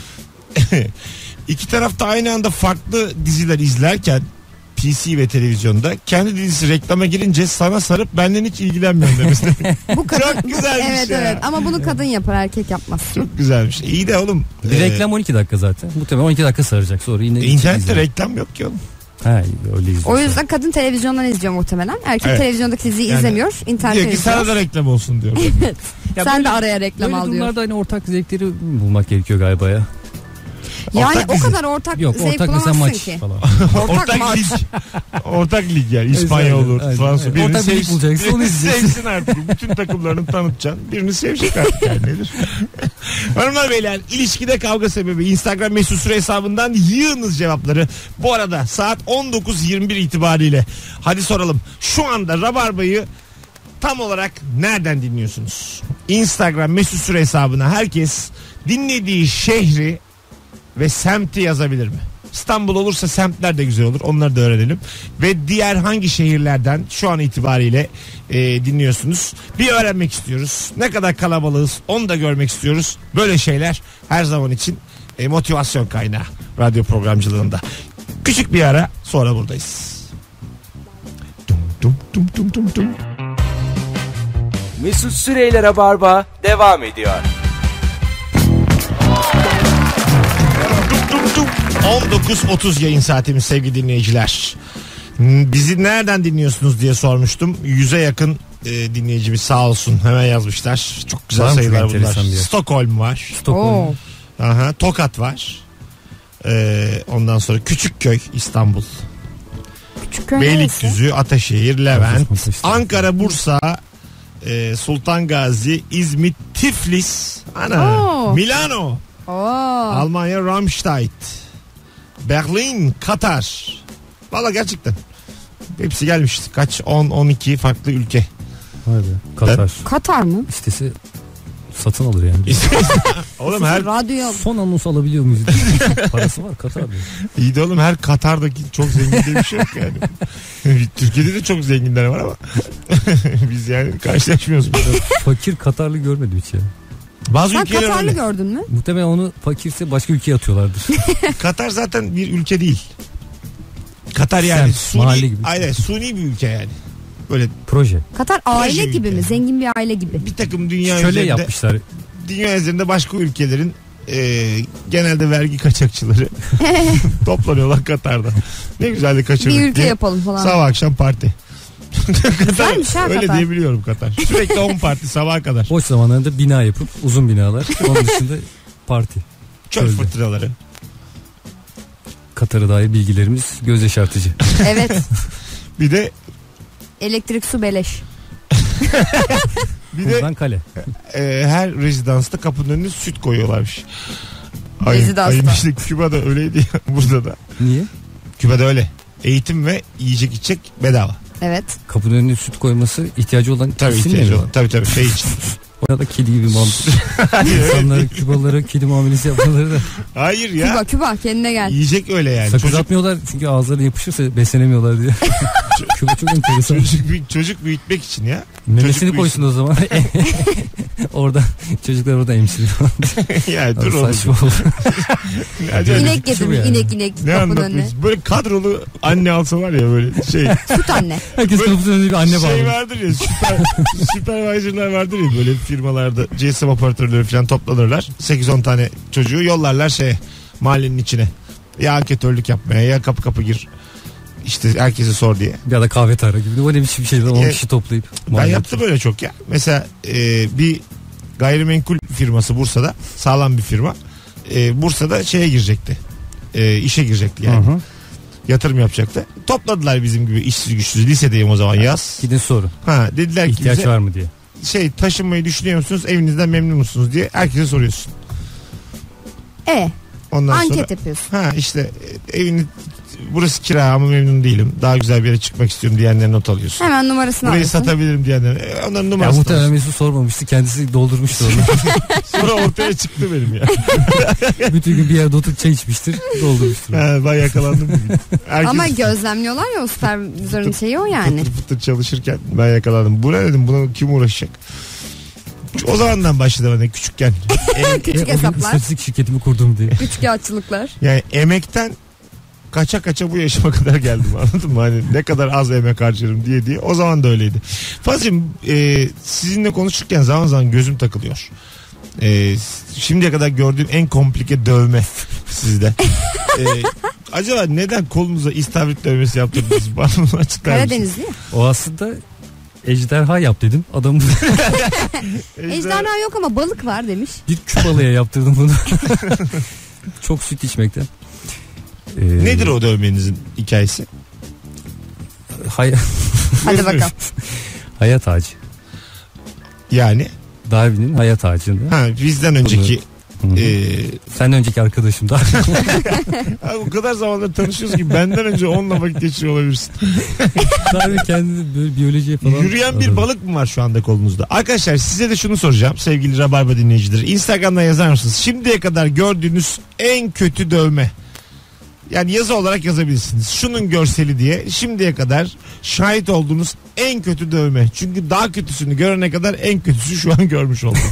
İki tarafta aynı anda farklı diziler izlerken P C ve televizyonda kendi dizisi reklama girince sana sarıp benden hiç ilgilenmiyorum demesi. Bu kadın, Çok güzelmiş evet, ya. Evet ama bunu kadın yapar, erkek yapmaz. Çok güzelmiş. İyi de oğlum. Bir e, reklam on iki dakika zaten. Muhtemelen on iki dakika saracak sonra yine. İnternette reklam yok ki oğlum. Ha, öyle izliyorsun. O yüzden kadın televizyondan izliyor muhtemelen. Erkek Evet. televizyondaki diziyi Yani izlemiyor. İnternetten Diyor ki izliyor. sana da reklam olsun diyor. Ya Sen böyle- de araya reklam Böyle al diyor. durumlarda hani ortak zevkleri bulmak gerekiyor galiba ya. Yani Ortak o dizi. kadar ortak Yok zevk ortak mesela bulamazsın maç ki. falan. Ortak, Ortak maç. lig. Ortak lig yani. İspanya olur, Aynen, Fransa. aynen. Birini Ortak bir lig sevsin- bulacaksın, onu birini izleyeceksin. Sevsin artık. Bütün takımlarını tanıtacaksın. Birini sevecek artık yani nedir? Hanımlar beyler, ilişkide kavga sebebi Instagram mesut süre hesabından yığınız cevapları. Bu arada saat on dokuz yirmi bir itibariyle hadi soralım. Şu anda Rabarba'yı tam olarak nereden dinliyorsunuz? Instagram mesut süre hesabına herkes dinlediği şehri ve semti yazabilir mi? İstanbul olursa semtler de güzel olur. Onları da öğrenelim. Ve diğer hangi şehirlerden şu an itibariyle e, dinliyorsunuz? Bir öğrenmek istiyoruz. Ne kadar kalabalığız onu da görmek istiyoruz. Böyle şeyler her zaman için e, motivasyon kaynağı radyo programcılığında. Küçük bir ara sonra buradayız. Dum dum dum dum dum dum. Mesut Süreyler'e barba devam ediyor. on dokuz otuz yayın saatimiz sevgili dinleyiciler. Bizi nereden dinliyorsunuz diye sormuştum. Yüze yakın e, dinleyicimiz sağ olsun hemen yazmışlar. Çok güzel Var mı sayılar çok bunlar. enteresan bir yer? Stockholm var. Stockholm. Oo. Aha, Tokat var. Ee, ondan sonra Küçükköy İstanbul. Küçükköy neresi? Beylikdüzü, Ataşehir, Levent, Bursa işte. Ankara, Bursa, e, Sultan Gazi, İzmit, Tiflis, ana, Oo. Milano, Oo. Almanya, Ramstein, Berlin, Katar. Valla gerçekten. Hepsi gelmiş. Kaç? on on iki farklı ülke. Vay be. Katar. Katar mı? İstese satın alır yani. Oğlum her Radyo. Son anons alabiliyor muyuz? Parası var Katar diyor. iyi de oğlum her Katar'daki çok zengin diye bir şey yok yani. Türkiye'de de çok zenginler var ama biz yani karşılaşmıyoruz burada. Fakir Katarlı görmedim hiç ya. Bazı Sen ülkeler Katarlı öyle. gördün mü? Muhtemelen onu fakirse başka ülkeye atıyorlardır. Katar zaten bir ülke değil. Katar yani Semt, mahalle suni, gibi. aynen, suni bir ülke yani. Böyle Proje. Katar aile Proje gibi ülke. mi? Zengin bir aile gibi. bir takım dünya Şöyle üzerinde yapmışlar. dünya üzerinde başka ülkelerin e, genelde vergi kaçakçıları toplanıyorlar Katar'da. Ne güzel de kaçırdık Bir ülke diye. yapalım falan. Sabah akşam parti. Güzelmiş ha Öyle Katar. diyebiliyorum Katar. Sürekli on parti sabaha kadar. Boş zamanlarında bina yapıp uzun binalar. Onun dışında parti. Çöl Öyle. fırtınaları. Katar'a dair bilgilerimiz göz yaşartıcı. Evet. Bir de Elektrik, su beleş. bir de Buradan kale. e, her rezidansta kapının önüne süt koyuyorlarmış. Ay, Rezidansta. ayın işte Küba'da öyleydi ya, burada da. Niye? Küba'da öyle. Eğitim ve yiyecek içecek bedava. Evet. Kapının önüne süt koyması ihtiyacı olan Tabii kesin ihtiyacı mi? olan. Tabii tabii şey için. Orada kedi gibi muhabbet. Hayır, öyle İnsanlara, değil. Kübalılara kedi muamelesi yapmaları da. Hayır ya. Küba Küba kendine gel. Yiyecek öyle yani. Sakız Çocuk, atmıyorlar çünkü ağızları yapışırsa beslenemiyorlar diye. Küba çok enteresan. çocuk, büyü- çocuk büyütmek için ya. Memesini çocuk koysun o zaman. Orada çocuklar orada emsiriyor. ya dur oğlum. Saçma olur. Acayip. İnek Şu getirmiş yani. inek inek Ne kapının önüne. anlatıyorsun? Böyle kadrolu anne alsa var ya böyle şey. Süt anne. Herkes Böyle kapısının önünde bir anne şey bağlı. vardır ya süper, supervisorlar vardır ya böyle firmalarda G S M operatörleri falan toplanırlar. sekiz on tane çocuğu yollarlar şey mahallenin içine. Ya anketörlük yapmaya ya kapı kapı gir. İşte herkese sor diye. Ya da kahve tara gibi. O ne biçim bir şeyler on E, kişi toplayıp. Ben mahalle yaptım öyle çok ya. Mesela e, bir gayrimenkul firması Bursa'da sağlam bir firma. E, Bursa'da şeye girecekti. E, işe girecekti yani. Hı hı. Yatırım yapacaktı. Topladılar bizim gibi işsiz güçsüz. Lisedeyim o zaman yaz. Gidin soru. Ha dediler ki İhtiyaç bize var mı diye. şey taşınmayı düşünüyor musunuz? Evinizden memnun musunuz diye herkese soruyorsun. E Ondan anket sonra yapıyorsun. ha işte e, evini burası kira ama memnun değilim. Daha güzel bir yere çıkmak istiyorum diyenlere not alıyorsun. Hemen numarasını Burayı alıyorsun. satabilirim diyenlere. E, onların Ya numarasını muhtemelen alıyorsun. Mesut sormamıştı. Kendisi doldurmuştu onu. Sonra ortaya çıktı benim ya. Bütün gün bir yerde oturup çay içmiştir. Doldurmuştur. Ha, ben yakalandım bugün. Herkes Ama gözlemliyorlar ya o süpervizörün şeyi o yani. fıtır fıtır çalışırken ben yakalandım. Bu ne dedim, buna kim uğraşacak? O zamandan başladı bana küçükken. E, Küçük O gün hesaplar. istatistik şirketimi kurdum diye. Üçkağıtçılıklar. yani emekten kaça kaça bu yaşıma kadar geldim, anladın mı? Hani ne kadar az emek harcarım diye diye. O zaman da öyleydi. Fazlım e, sizinle konuşurken zaman zaman gözüm takılıyor. E, şimdiye kadar gördüğüm en komplike dövme sizde. E, acaba neden kolunuza istavrit dövmesi yaptırdınız? Bana bunu açıklar mısınız? Karadeniz değil mi? O aslında ejderha yap dedim. Adam Ejderha yok ama balık var demiş. bir küp balığa yaptırdım bunu. Çok süt içmekten. Ee, Nedir o dövmenizin hikayesi? Hay- Hadi bakalım. hayat ağacı. Yani Darwin'in hayat ağacında. ha, bizden önceki Hı hı. e, Senden önceki arkadaşım da. abi o kadar zamandır tanışıyoruz ki benden önce onunla vakit geçiriyor olabilirsin. Darwin kendini böyle biyolojiye falan. Yürüyen bir balık mı var şu anda kolunuzda? Arkadaşlar size de şunu soracağım sevgili Rabarba dinleyicileri. Instagram'dan yazar mısınız? Şimdiye kadar gördüğünüz en kötü dövme. Yani yazı olarak yazabilirsiniz. Şunun görseli diye şimdiye kadar şahit olduğunuz en kötü dövme. Çünkü daha kötüsünü görene kadar en kötüsü şu an görmüş oldum.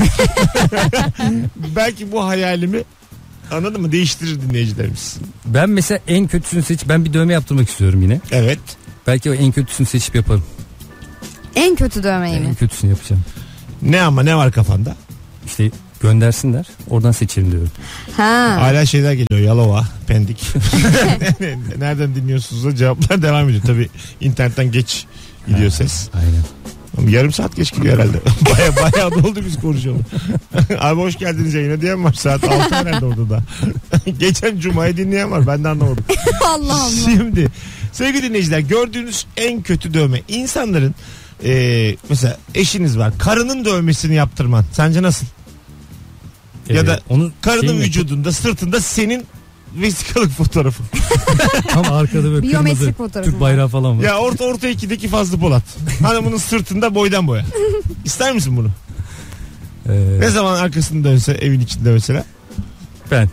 Belki bu hayalimi, anladın mı, değiştirir dinleyicilerimiz. Ben mesela en kötüsünü seç. Ben bir dövme yaptırmak istiyorum yine. Evet. Belki o en kötüsünü seçip yaparım. En kötü dövmeyi En mi? kötüsünü yapacağım. Ne ama ne var kafanda? İşte göndersinler. Oradan seçelim diyorum. Ha. Hala şeyler geliyor. Yalova, Pendik. Nereden dinliyorsunuz da cevaplar devam ediyor. Tabii internetten geç gidiyor ses. Aynen. Ama yarım saat geç gidiyor herhalde. Baya baya doldu biz konuşalım. Abi hoş geldiniz yayına diyen var. Saat altı herhalde orada da. Geçen cumayı dinleyen var. Ben de anlamadım. Allah Allah. Şimdi sevgili dinleyiciler, gördüğünüz en kötü dövme. İnsanların e, mesela eşiniz var. Karının dövmesini yaptırman. Sence nasıl? Ya Ee, da onu Karının şey mi- vücudunda, sırtında senin vesikalık fotoğrafın. Tam arkada böyle Biyometrik kırmızı fotoğrafı Türk bayrağı falan var. Ya orta orta ikideki Fazlı Polat. Hanımının sırtında boydan boya. İster misin bunu? Ee, Ne zaman arkasını dönse evin içinde mesela. ben.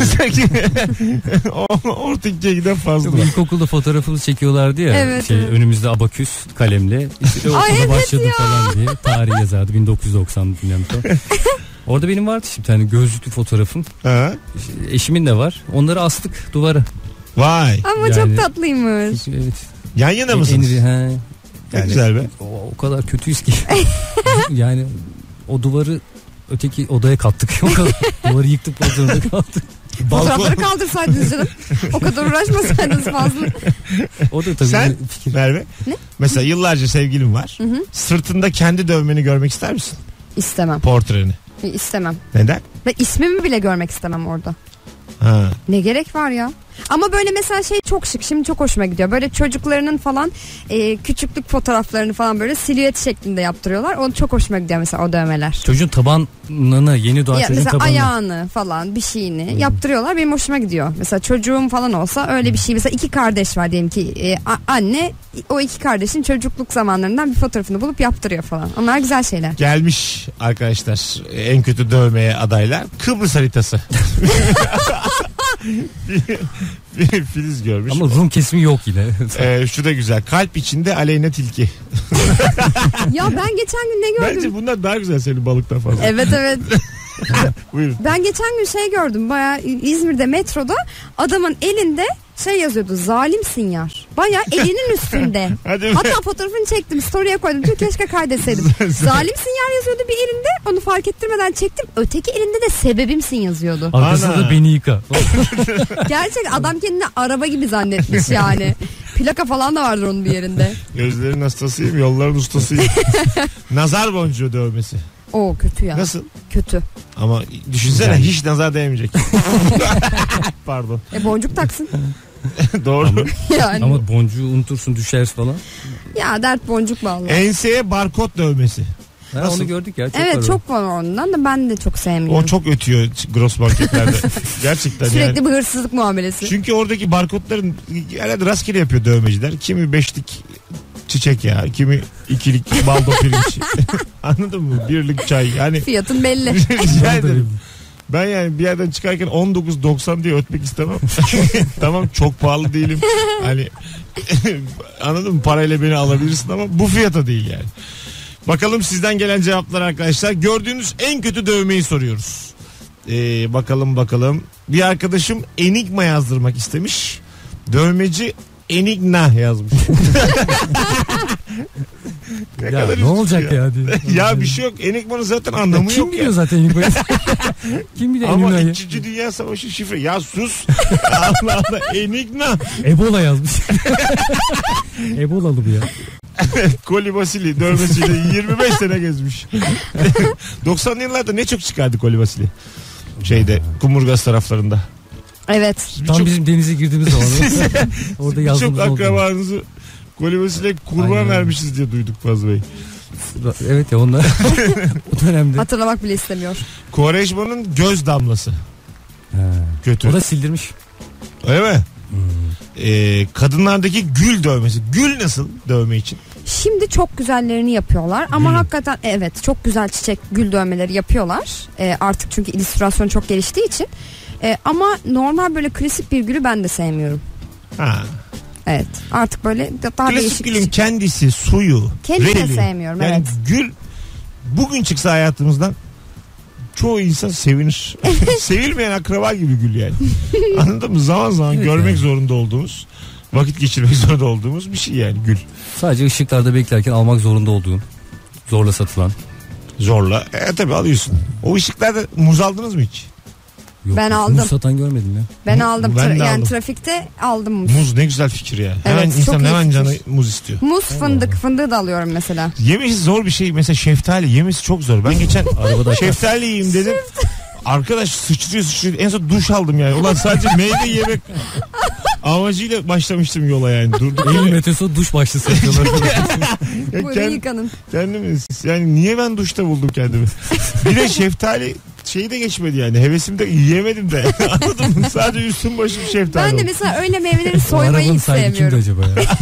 O- orta ikiye giden Fazlı. Bu ilkokulda fotoğrafımızı çekiyorlardı ya. Evet, şey, evet. Önümüzde abaküs kalemle. İşte Ay, okula evet başladım ya. falan diye. Tarih yazardı bin dokuz yüz doksan bilmem ne. Orada benim vardı şimdi bir tane gözlüklü fotoğrafım. Ha? Eşimin de var. Onları astık duvara. Vay. Ama Yani- çok tatlıymış. Evet. Yan yana En- mısınız? en- he. Ne güzel be. O, o kadar kötüyüz ki. Yani o duvarı öteki odaya kattık. O kadar. Duvarı yıktık o zorunda kaldık. Fotoğrafları kaldırsaydınız canım. O kadar uğraşmasaydınız fazla. O da tabii Sen bir fikir. Merve. Ne? Mesela yıllarca sevgilin var. hı. Sırtında kendi dövmeni görmek ister misin? İstemem. Portreni. İstemem. Neden? Ve ismimi bile görmek istemem orada. Ha. Ne gerek var ya? Ama böyle mesela şey çok şık, şimdi çok hoşuma gidiyor. Böyle çocuklarının falan e, küçüklük fotoğraflarını falan böyle silüet şeklinde yaptırıyorlar. O çok hoşuma gidiyor mesela o dövmeler. Çocuğun tabanını yeni doğan Ya çocuğun mesela tabanını. ayağını falan bir şeyini yaptırıyorlar. Benim hoşuma gidiyor. Mesela çocuğum falan olsa öyle bir şey. Mesela iki kardeş var diyelim ki e, a- anne o iki kardeşin çocukluk zamanlarından bir fotoğrafını bulup yaptırıyor falan. Onlar güzel şeyler. Gelmiş arkadaşlar en kötü dövmeye adaylar. Kıbrıs haritası. Filiz görmüş. Ama Rum kesimi yok yine. Ee, şu da güzel. Kalp içinde Aleyna Tilki. Ya ben geçen gün ne gördüm? Bence bunlar daha güzel senin balıktan fazla. Evet evet. Buyurun. Ben geçen gün şey gördüm. Bayağı İzmir'de metroda adamın elinde şey yazıyordu. Zalimsin yar. Bayağı elinin üstünde. Hadi be. Hatta fotoğrafını çektim. Story'e koydum. Tüh, keşke kaydetseydim. Zalimsin yar yazıyordu bir elinde. Onu fark ettirmeden çektim. Öteki elinde de sebebimsin yazıyordu. Arkasında Ana. da beni yıka. Gerçek adam kendini araba gibi zannetmiş yani. Plaka falan da vardır onun bir yerinde. Gözlerin hastasıyım, yolların ustasıyım. Nazar boncuğu dövmesi. Oo kötü ya. Nasıl? Kötü. Ama düşünsene Yani. hiç nazar değmeyecek. Pardon. E boncuk taksın. Doğru. Yani. Ama boncuğu unutursun düşer falan. Ya dert boncuk vallahi. Enseye barkod dövmesi. Ha, Nasıl? onu gördük ya. Çok Evet var o. çok var ondan da ben de çok sevmiyorum. O çok ötüyor gross marketlerde. Gerçekten Sürekli yani. bir hırsızlık muamelesi. Çünkü oradaki barkodların herhalde rastgele yapıyor dövmeciler. Kimi beşlik çiçek ya, kimi ikilik baldo pirinç. Anladın mı? Birlik çay. Yani Fiyatın belli. rica ederim. Ben yani bir yerden çıkarken on dokuz doksan diye ötmek istemem. Tamam çok pahalı değilim. Hani anladın mı? Parayla beni alabilirsin ama bu fiyata değil yani. Bakalım sizden gelen cevaplar arkadaşlar. Gördüğünüz en kötü dövmeyi soruyoruz. Ee, bakalım bakalım. Bir arkadaşım Enigma yazdırmak istemiş. Dövmeci Enigna yazmış. ne Ya kadar ne olacak ya? ya diye. Ya bir şey yok. Enigma'nın zaten anlamı Kim yok biliyor ya. zaten Enigma'yı? Kim biliyor Ama Enigma'yı? İkinci Dünya Savaşı şifre. Ya sus. Allah Allah. Enigma. Ebola yazmış. Ebolalı bu ya. Koli Vasili dövmesiyle yirmi beş sene gezmiş. doksanlı yıllarda ne çok çıkardı Koli Vasili. Şeyde Kumburgaz taraflarında. Evet. Tam Birçok- bizim denize girdiğimiz zaman. Orada Birçok yazdığımız oldu. akrabanızı Koli Vasile kurban Aynen. vermişiz diye duyduk Fazıl Bey. Evet ya onlar. O dönemde. Hatırlamak bile istemiyor. Quaresma'nın göz damlası. Ha. Kötü. O da sildirmiş. Öyle mi? Hmm. Ee, kadınlardaki gül dövmesi. Gül nasıl dövme için? Şimdi çok güzellerini yapıyorlar ama Gül. hakikaten evet çok güzel çiçek gül dövmeleri yapıyorlar. Ee, artık çünkü illüstrasyon çok geliştiği için. Ee, ama normal böyle klasik bir gülü ben de sevmiyorum. Ha. Evet artık böyle daha Klasik değişik. gülün kendisi, suyu, Kendini de rengi. sevmiyorum, Yani evet. gül bugün çıksa hayatımızdan çoğu insan sevinir. Sevilmeyen akraba gibi gül yani. Anladın mı? Zaman zaman Evet görmek yani. zorunda olduğumuz, vakit geçirmek zorunda olduğumuz bir şey yani gül. Sadece ışıklarda beklerken almak zorunda olduğun. Zorla satılan. Zorla. E tabi alıyorsun. O ışıklarda muz aldınız mı hiç? Yok, Ben muz aldım. satan görmedim ya. Ben Mu- aldım. ben Tra- de yani aldım. trafikte aldım muz. Muz ne güzel fikir ya. Hemen Evet, insan çok iyi hemen canı fikir. muz istiyor. Muz fındık fındığı da alıyorum mesela. Yemesi zor bir şey. Mesela şeftali yemesi çok zor. Ben geçen Arabada şeftali yiyeyim dedim. Arkadaş sıçrıyor sıçrıyor. En son duş aldım yani. Ulan sadece meyve yemek amacıyla başlamıştım yola yani. Durduk. elli metre sonra duş başlığı satıyorlar. Ya Buyurun kend- yıkanın. kendimi yani niye ben duşta buldum kendimi? Bir de şeftali şeyi de geçmedi yani. Hevesim de yiyemedim de. Anladın mı? Sadece üstüm başım şeftali Ben de oldu. mesela öyle meyveleri O soymayı arabanın hiç sahibi kimdi sevmiyorum. acaba ya?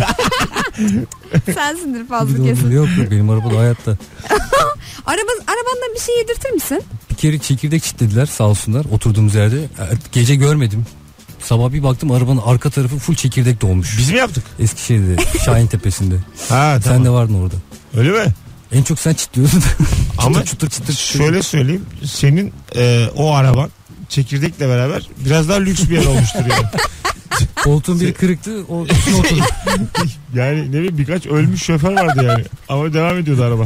Sensindir Bir fazla de o- kesin. Yok yok benim arabada hayatta. Araba, arabandan bir şey yedirtir misin? Bir kere çekirdek çitlediler sağ olsunlar oturduğumuz yerde. Gece görmedim. Sabah bir baktım arabanın arka tarafı full çekirdek dolmuş. Biz mi yaptık? Eskişehir'de Şahin Tepesi'nde. Ha Sen tamam. de vardın orada. Öyle mi? En çok sen çitliyordun. Ama çıtır çıtır çıtır. şöyle söyleyeyim. Senin e, o araban çekirdekle beraber biraz daha lüks bir yer olmuştur yani. Koltuğun biri kırıktı. O üstüne oturdum. Yani ne bileyim birkaç ölmüş şoför vardı yani. Ama devam ediyordu araba.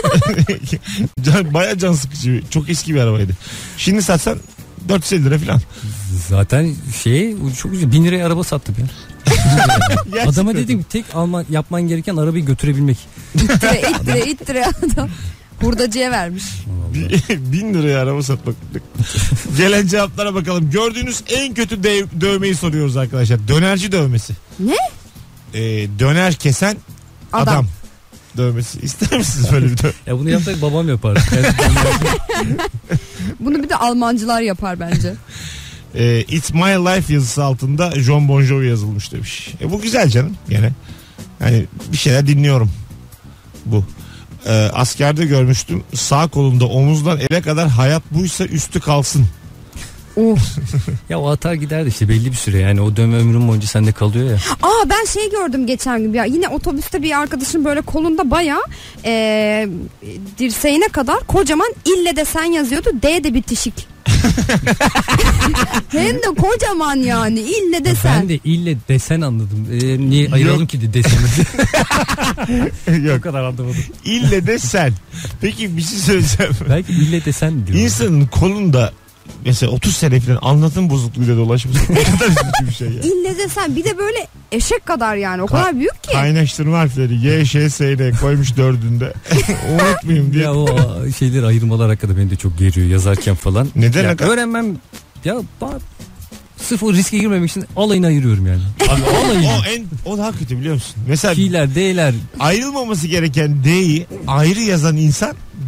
can, Baya can sıkıcı. Çok eski bir arabaydı. Şimdi satsan dört yüz elli lira falan. Zaten şey çok güzel. Bin liraya araba sattım ya. Adama dedim tek alman, yapman gereken arabayı götürebilmek. İttire ittire ittire adam. Hurdacıya vermiş. Bin liraya araba satmak. Gelen cevaplara bakalım. Gördüğünüz en kötü dev, dövmeyi soruyoruz arkadaşlar. Dönerci dövmesi. Ne? Ee, döner kesen adam. Adam. Dövmesi. İster misiniz böyle bir dövme? Ya bunu yapsak babam yapar. Yani Bunu bir de Almancılar yapar bence. Ee, It's My Life yazısı altında John Bon Jovi yazılmış demiş. E, bu güzel canım gene. Hani bir şeyler dinliyorum. Bu. Ee, askerde görmüştüm. Sağ kolumda omuzdan ele kadar hayat buysa üstü kalsın. Oh. ya o atar gider de işte belli bir süre yani o dövme ömrüm boyunca sende kalıyor ya. Aa ben şey gördüm geçen gün ya yine otobüste bir arkadaşın böyle kolunda baya e, dirseğine kadar kocaman ille de sen yazıyordu D de bitişik. Hem de kocaman yani ille de sen. Ben de ille desen anladım. Ee, niye ayıralım Yok. ki de deseni? Yok. O kadar anlamadım. İlle de sen. Peki bir şey söyleyeceğim. Belki ille desen diyor. İnsanın kolunda mesela otuz sene falan anlatım bozukluğuyla dolaşmış. Ne kadar üzücü bir şey ya. İlle de sen bir de böyle eşek kadar yani o Ka- kadar büyük ki. Kaynaştırma harfleri Y, Ş, S, N koymuş dördünde. Unutmayayım diye. Ya o şeyler ayırmalar hakikaten beni de çok geriyor yazarken falan. Neden Ya hakikaten? öğrenmem ya ba- sırf o riske girmemek için alayını ayırıyorum yani. Abi, Alayını. o en o daha kötü biliyor musun? Mesela Fi'ler, D'ler. ayrılmaması gereken D'yi ayrı yazan insan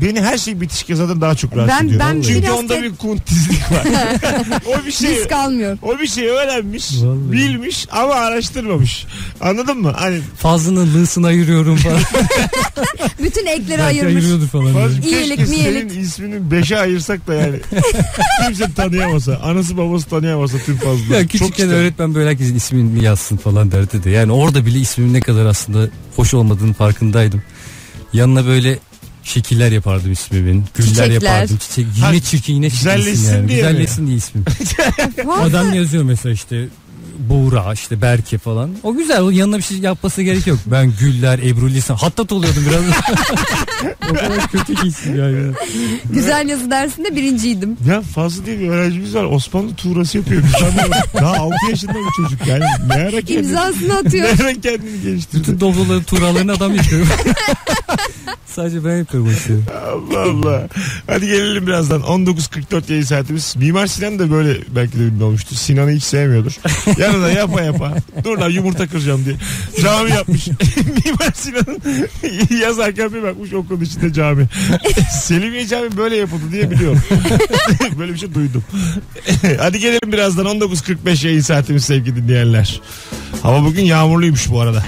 beni her şey bitişik yazardan daha çok rahatsız Ben- ediyor. ben Çünkü biraz onda te- bir kuntizlik var. o bir şey Risk almıyor. o bir şey öğrenmiş, Vallahi. bilmiş ama araştırmamış. Anladın mı? Hani Fazlının lığsını ayırıyorum falan. Bütün ekleri Belki ayırmış. ayırıyordur falan. bazı böyle. İyilik, keşke miyelik. senin isminin beşe ayırsak da yani. Kimse tanıyamasa. Anası babası tanıyamasa tüm fazla. Ya Çok küçükken isterim. öğretmen böyle herkesin ismini yazsın falan derdi de. Yani orada bile ismimin ne kadar aslında hoş olmadığını farkındaydım. Yanına böyle şekiller yapardım ismimin. Güller Çiçekler. yapardım. Çiçek. Yine Ha, çirkin yine güzelleşsin çirkinsin yani. diye mi? Güzelleşsin diye ismim. Vallahi. Adam yazıyor mesela işte Buğra işte Berke falan. O güzel, o yanına bir şey yapması gerek yok. Ben Güller, Ebru Lisan. Hattat oluyordum biraz. O kadar kötü ki isim yani. Güzel yazı dersinde birinciydim. Ya fazla değil bir öğrencimiz var. Osmanlı tuğrası yapıyor. Biz anlamadık. Daha altı yaşında bir çocuk yani. Ne ara kendini, İmzasını atıyor. ne ara kendini geliştirdi. Bütün dobloları, turalarını adam yapıyor. Sadece ben yapıyorum o işleri. Allah Allah. Hadi gelelim birazdan. on dokuz kırk dört yayın saatimiz. Mimar Sinan da böyle belki de ünlü olmuştur. Sinan'ı hiç sevmiyordur. Yanında yapa yapa. Dur lan yumurta kıracağım diye. Cami yapmış. Mimar Sinan'ın yazarken bir bakmış okulun içinde cami. Selimiye Cami böyle yapıldı diye biliyorum. Böyle bir şey duydum. Hadi gelelim birazdan. on dokuz kırk beş yayın saatimiz sevgili dinleyenler. Hava bugün yağmurluymuş bu arada.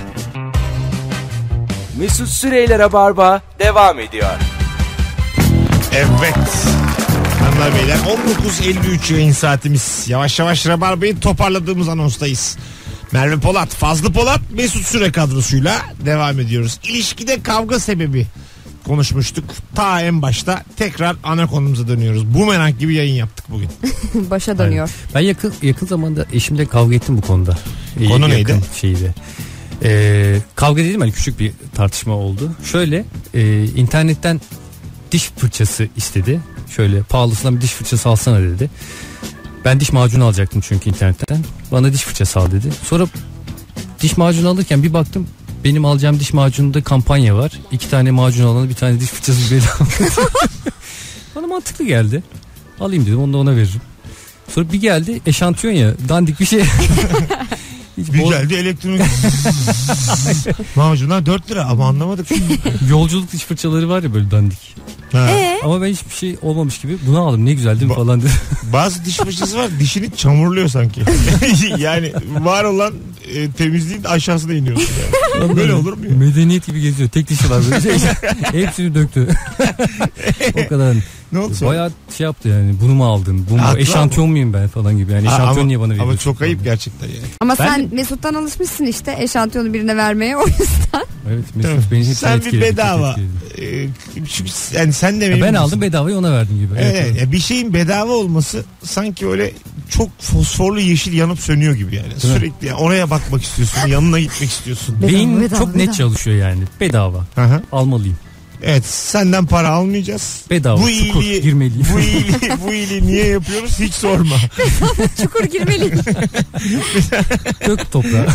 Mesut Süreyler'e barba devam ediyor. Evet. Hanımlar beyler on dokuz elli üç yayın saatimiz. Yavaş yavaş Rabarba'yı toparladığımız anonstayız. Merve Polat, Fazlı Polat, Mesut Süre kadrosuyla devam ediyoruz. İlişkide kavga sebebi konuşmuştuk. Ta en başta tekrar ana konumuza dönüyoruz. Bumerang gibi yayın yaptık bugün. Başa dönüyor. Ben yakın yakın zamanda eşimle kavga ettim bu konuda. Konu Yakın neydi? Şeydi. Ee, kavga dedim hani küçük bir tartışma oldu. Şöyle e, internetten diş fırçası istedi. Şöyle pahalısından bir diş fırçası alsana dedi. Ben diş macunu alacaktım çünkü internetten. Bana diş fırçası al dedi. Sonra diş macunu alırken bir baktım benim alacağım diş macununda kampanya var. İki tane macun alana bir tane diş fırçası bedava. Bana mantıklı geldi. Alayım dedim, onu da ona veririm. Sonra bir geldi eşantiyon ya, dandik bir şey. Hiç Bir bol- geldi elektronik macunlar dört lira ama anlamadık. Yolculuk diş fırçaları var ya böyle dandik. Ha. Ee? Ama ben hiçbir şey olmamış gibi bunu aldım, ne güzel değil mi Ba- falan dedi. Bazı diş fırçası var dişini çamurluyor sanki. Yani var olan e, temizliğin aşağısına iniyorsun yani. Böyle olur mu ya? Medeniyet gibi geziyor. Tek dişi var böyle. Şey, hepsini döktü. O kadar. Ne oldu sonra? Bayağı şey yaptı yani. Bunu mu aldın? Bu mu? Haklı Eşantiyon muyum ben falan gibi. Yani Ha, eşantiyon ama, niye bana veriyorsun? ama çok ayıp falan. gerçekten yani. Ama Ben sen Mesut'tan alışmışsın işte eşantiyonu birine vermeye, o yüzden. Evet, Tamam. Mesut beni hep Sen bir etkiledi, bedava. çok etkiledi. Ee, çünkü yani sen de Ya benim ben misin? aldım bedavayı ona verdim gibi. Evet, Evet, evet. Ya bir şeyin bedava olması sanki öyle çok fosforlu yeşil yanıp sönüyor gibi yani. Değil mi? Sürekli yani oraya bakmak istiyorsun, yanına gitmek istiyorsun. Bedava, Beyin bedava, çok net bedava. çalışıyor yani. Bedava. Aha. Almalıyım. Evet, senden para almayacağız. Bedava. Bu Çukur iyiliği, girmeliyim. bu iyiliği, bu iyiliği niye yapıyoruz hiç sorma. Çukur girmeliyim. Dök toprağa.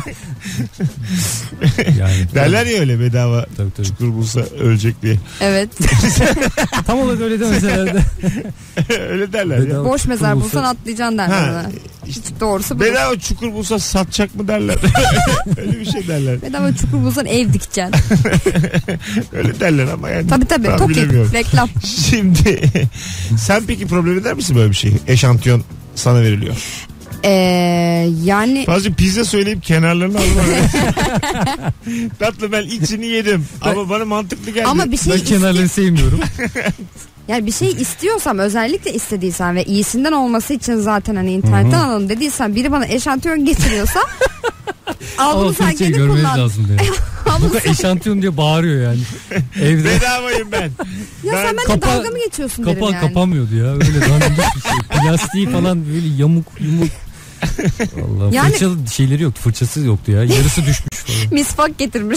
Yani. Derler ya öyle bedava Tabii tabii. çukur bulsa ölecek diye. Evet. Tam olarak öyle demese herhalde. Öyle derler ya. Bedava Boş çukur mezar bulsa- bulsan atlayacaksın derler Ha, ona. işte Doğrusu bu. bedava çukur bulsa satacak mı derler. Öyle bir şey derler. Bedava çukur bulsan ev dikeceksin. Öyle derler ama yani. Tabii tabii. Ben Toki. bilemiyorum. Reklam. Şimdi sen peki problem eder misin böyle bir şey? Eşantiyon sana veriliyor. Ee, yani Fazla pizza söyleyip kenarlarını alma. Tatlı ben içini yedim. Ama bana mantıklı geldi. ama bir şey Ben kenarları sevmiyorum. yani bir şey istiyorsam, özellikle istediysen ve iyisinden olması için zaten hani internetten alalım dediysen, biri bana eşantiyon getiriyorsa al Ama bunu sen Türkçeyi kendin görmeniz kullan. lazım diye. Al Bu bunu kadar sen- eşantiyon diye bağırıyor yani. Evde Bedavayım ben. Ya sen benimle Kapa- dalga mı geçiyorsun derim kapağı yani. kapanmıyordu ya. Öyle dandik bir şey. Plastiği falan böyle yamuk yumuk. Allah, Yani- fırçalı şeyleri yoktu. Fırçası yoktu ya. Yarısı düşmüş falan. Misvak getirmiş.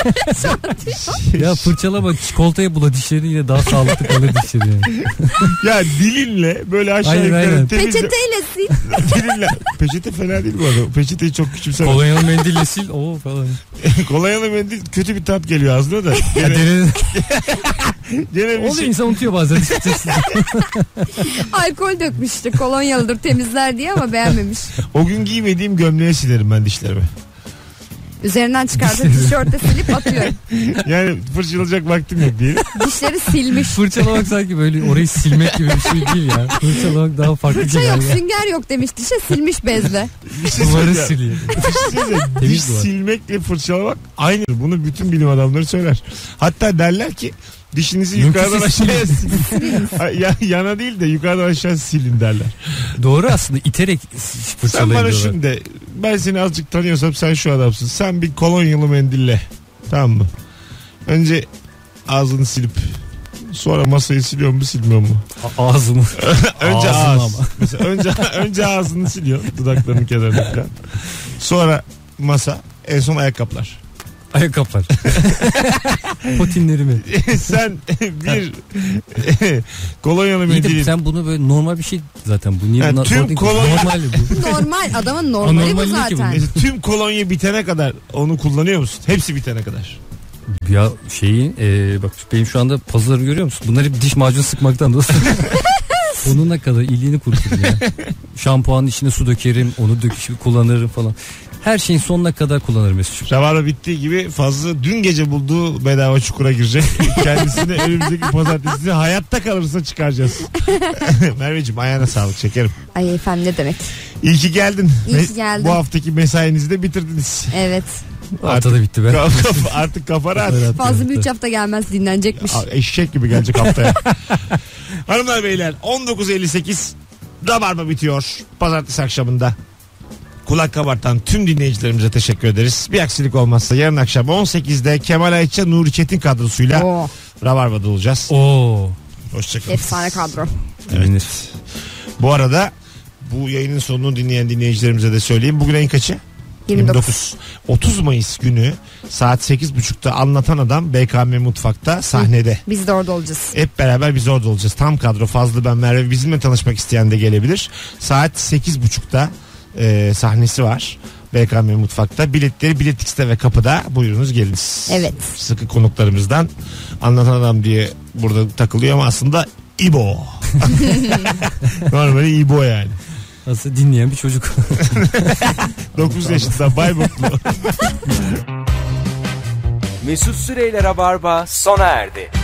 Ya fırçalama, çikolataya bula dişleri, yine daha sağlıklı kalır dişleri yani. Ya dilinle böyle aşağı Aynen, yukarı aynen. temizle. Peçeteyle sil. Dilinle. Peçete fena değil bu arada. Peçeteyi çok küçümsemem. Kolonyalı mendille sil. Oo falan. Kolonyalı mendil kötü bir tat geliyor ağzına da. Ya Gene, derede, gene bir oluyor, şey. insan unutuyor bazen. Alkol dökmüştü, kolonyalıdır temizler diye ama beğenmemiş. O gün giymediğim gömleğe silerim ben dişlerimi. Üzerinden çıkartıp tişörte silip atıyor. Yani fırçalayacak vaktim yok diye. Dişleri silmiş. Fırçalamak sanki böyle orayı silmek gibi bir şey değil ya. Fırçalamak daha farklı bir Fırça şey. yok, galiba. sünger yok demiş, dişe silmiş bezle. Bir şey Duvarı söyleyeceğim. siliyor. Bir şey söyleyeceğim. Diş Temiz duvar. silmekle fırçalamak aynı. Bunu bütün bilim adamları söyler. Hatta derler ki dişinizi Mümkünse yukarıdan aşağıya silin. Ya, yana değil de yukarıdan aşağı silin derler. Doğru aslında, iterek Sen fırçalayın bana diyorlar. şimdi de, ben seni azıcık tanıyorsam sen şu adamsın. Sen bir kolonyalı mendille, tamam mı? Önce ağzını silip sonra masayı siliyor mu silmiyor mu? A- Ağzımı. Önce Ağzını ağız. ama. Mesela önce önce ağzını siliyor dudaklarının kenarında falan. Sonra masa, en son ayakkabılar. Ayakkabılar. Potinlerimi. Sen bir kolonyalı İyi de mendilin sen bunu böyle normal bir şey zaten bu. Niye Yani buna tüm sordun ki? kolonya- Normal bu. Normal, adamın normali bu Anormal değil ki bu. zaten. mesela tüm kolonya bitene kadar onu kullanıyor musun? Hepsi bitene kadar. Ya şeyin e, bak benim şu anda pazarı görüyor musun? Bunlar hep diş macunu sıkmaktan dolayı. Onunla kadar iliğini kuruturum ya. Şampuanın içine su dökerim, onu döküşüp kullanırım falan. Her şeyin sonuna kadar kullanırım Mesut'cum. Rabarba bittiği gibi Fazlı dün gece bulduğu bedava çukura girecek. Kendisini önümüzdeki pazartesi hayatta kalırsa çıkaracağız. Merveciğim ayağına sağlık şekerim. Ay efendim, ne demek. İyi ki geldin. İyi ki geldim. Bu haftaki mesainizi de bitirdiniz. Evet. Hafta da bitti be. Kaf- kaf- artık kafa rahat. Fazla bir üç hafta gelmez, dinlenecekmiş. Aa, Eşek gibi gelecek haftaya. Hanımlar beyler on dokuz elli sekiz Rabarba bitiyor. Pazartesi akşamında. Kulak kabartan tüm dinleyicilerimize teşekkür ederiz. Bir aksilik olmazsa yarın akşam on sekizde Kemal Ayça, Nuri Çetin kadrosuyla Oo, Rabarba'da olacağız. Oo. Hoşçakalın. efsane kadro. Evet. Bu arada bu yayının sonunu dinleyen dinleyicilerimize de söyleyeyim. Bugün ayın kaçı? yirmi dokuz. otuz Mayıs günü saat sekiz buçukta Anlatan Adam B K M Mutfak'ta sahnede. Biz de orada olacağız. Hep beraber biz orada olacağız. Tam kadro, Fazlı, ben, Merve. Bizimle tanışmak isteyen de gelebilir. Saat sekiz buçukta e, sahnesi var. B K M Mutfak'ta. Biletleri Bilet X'te ve kapıda. Buyurunuz geliniz. Evet. Sıkı konuklarımızdan. Anlatan Adam diye burada takılıyor ama aslında İbo. Normali İbo yani. Aslında dinleyen bir çocuk. dokuz yaşında Bayburtlu. Mesut Süreyle Rabarba sona erdi.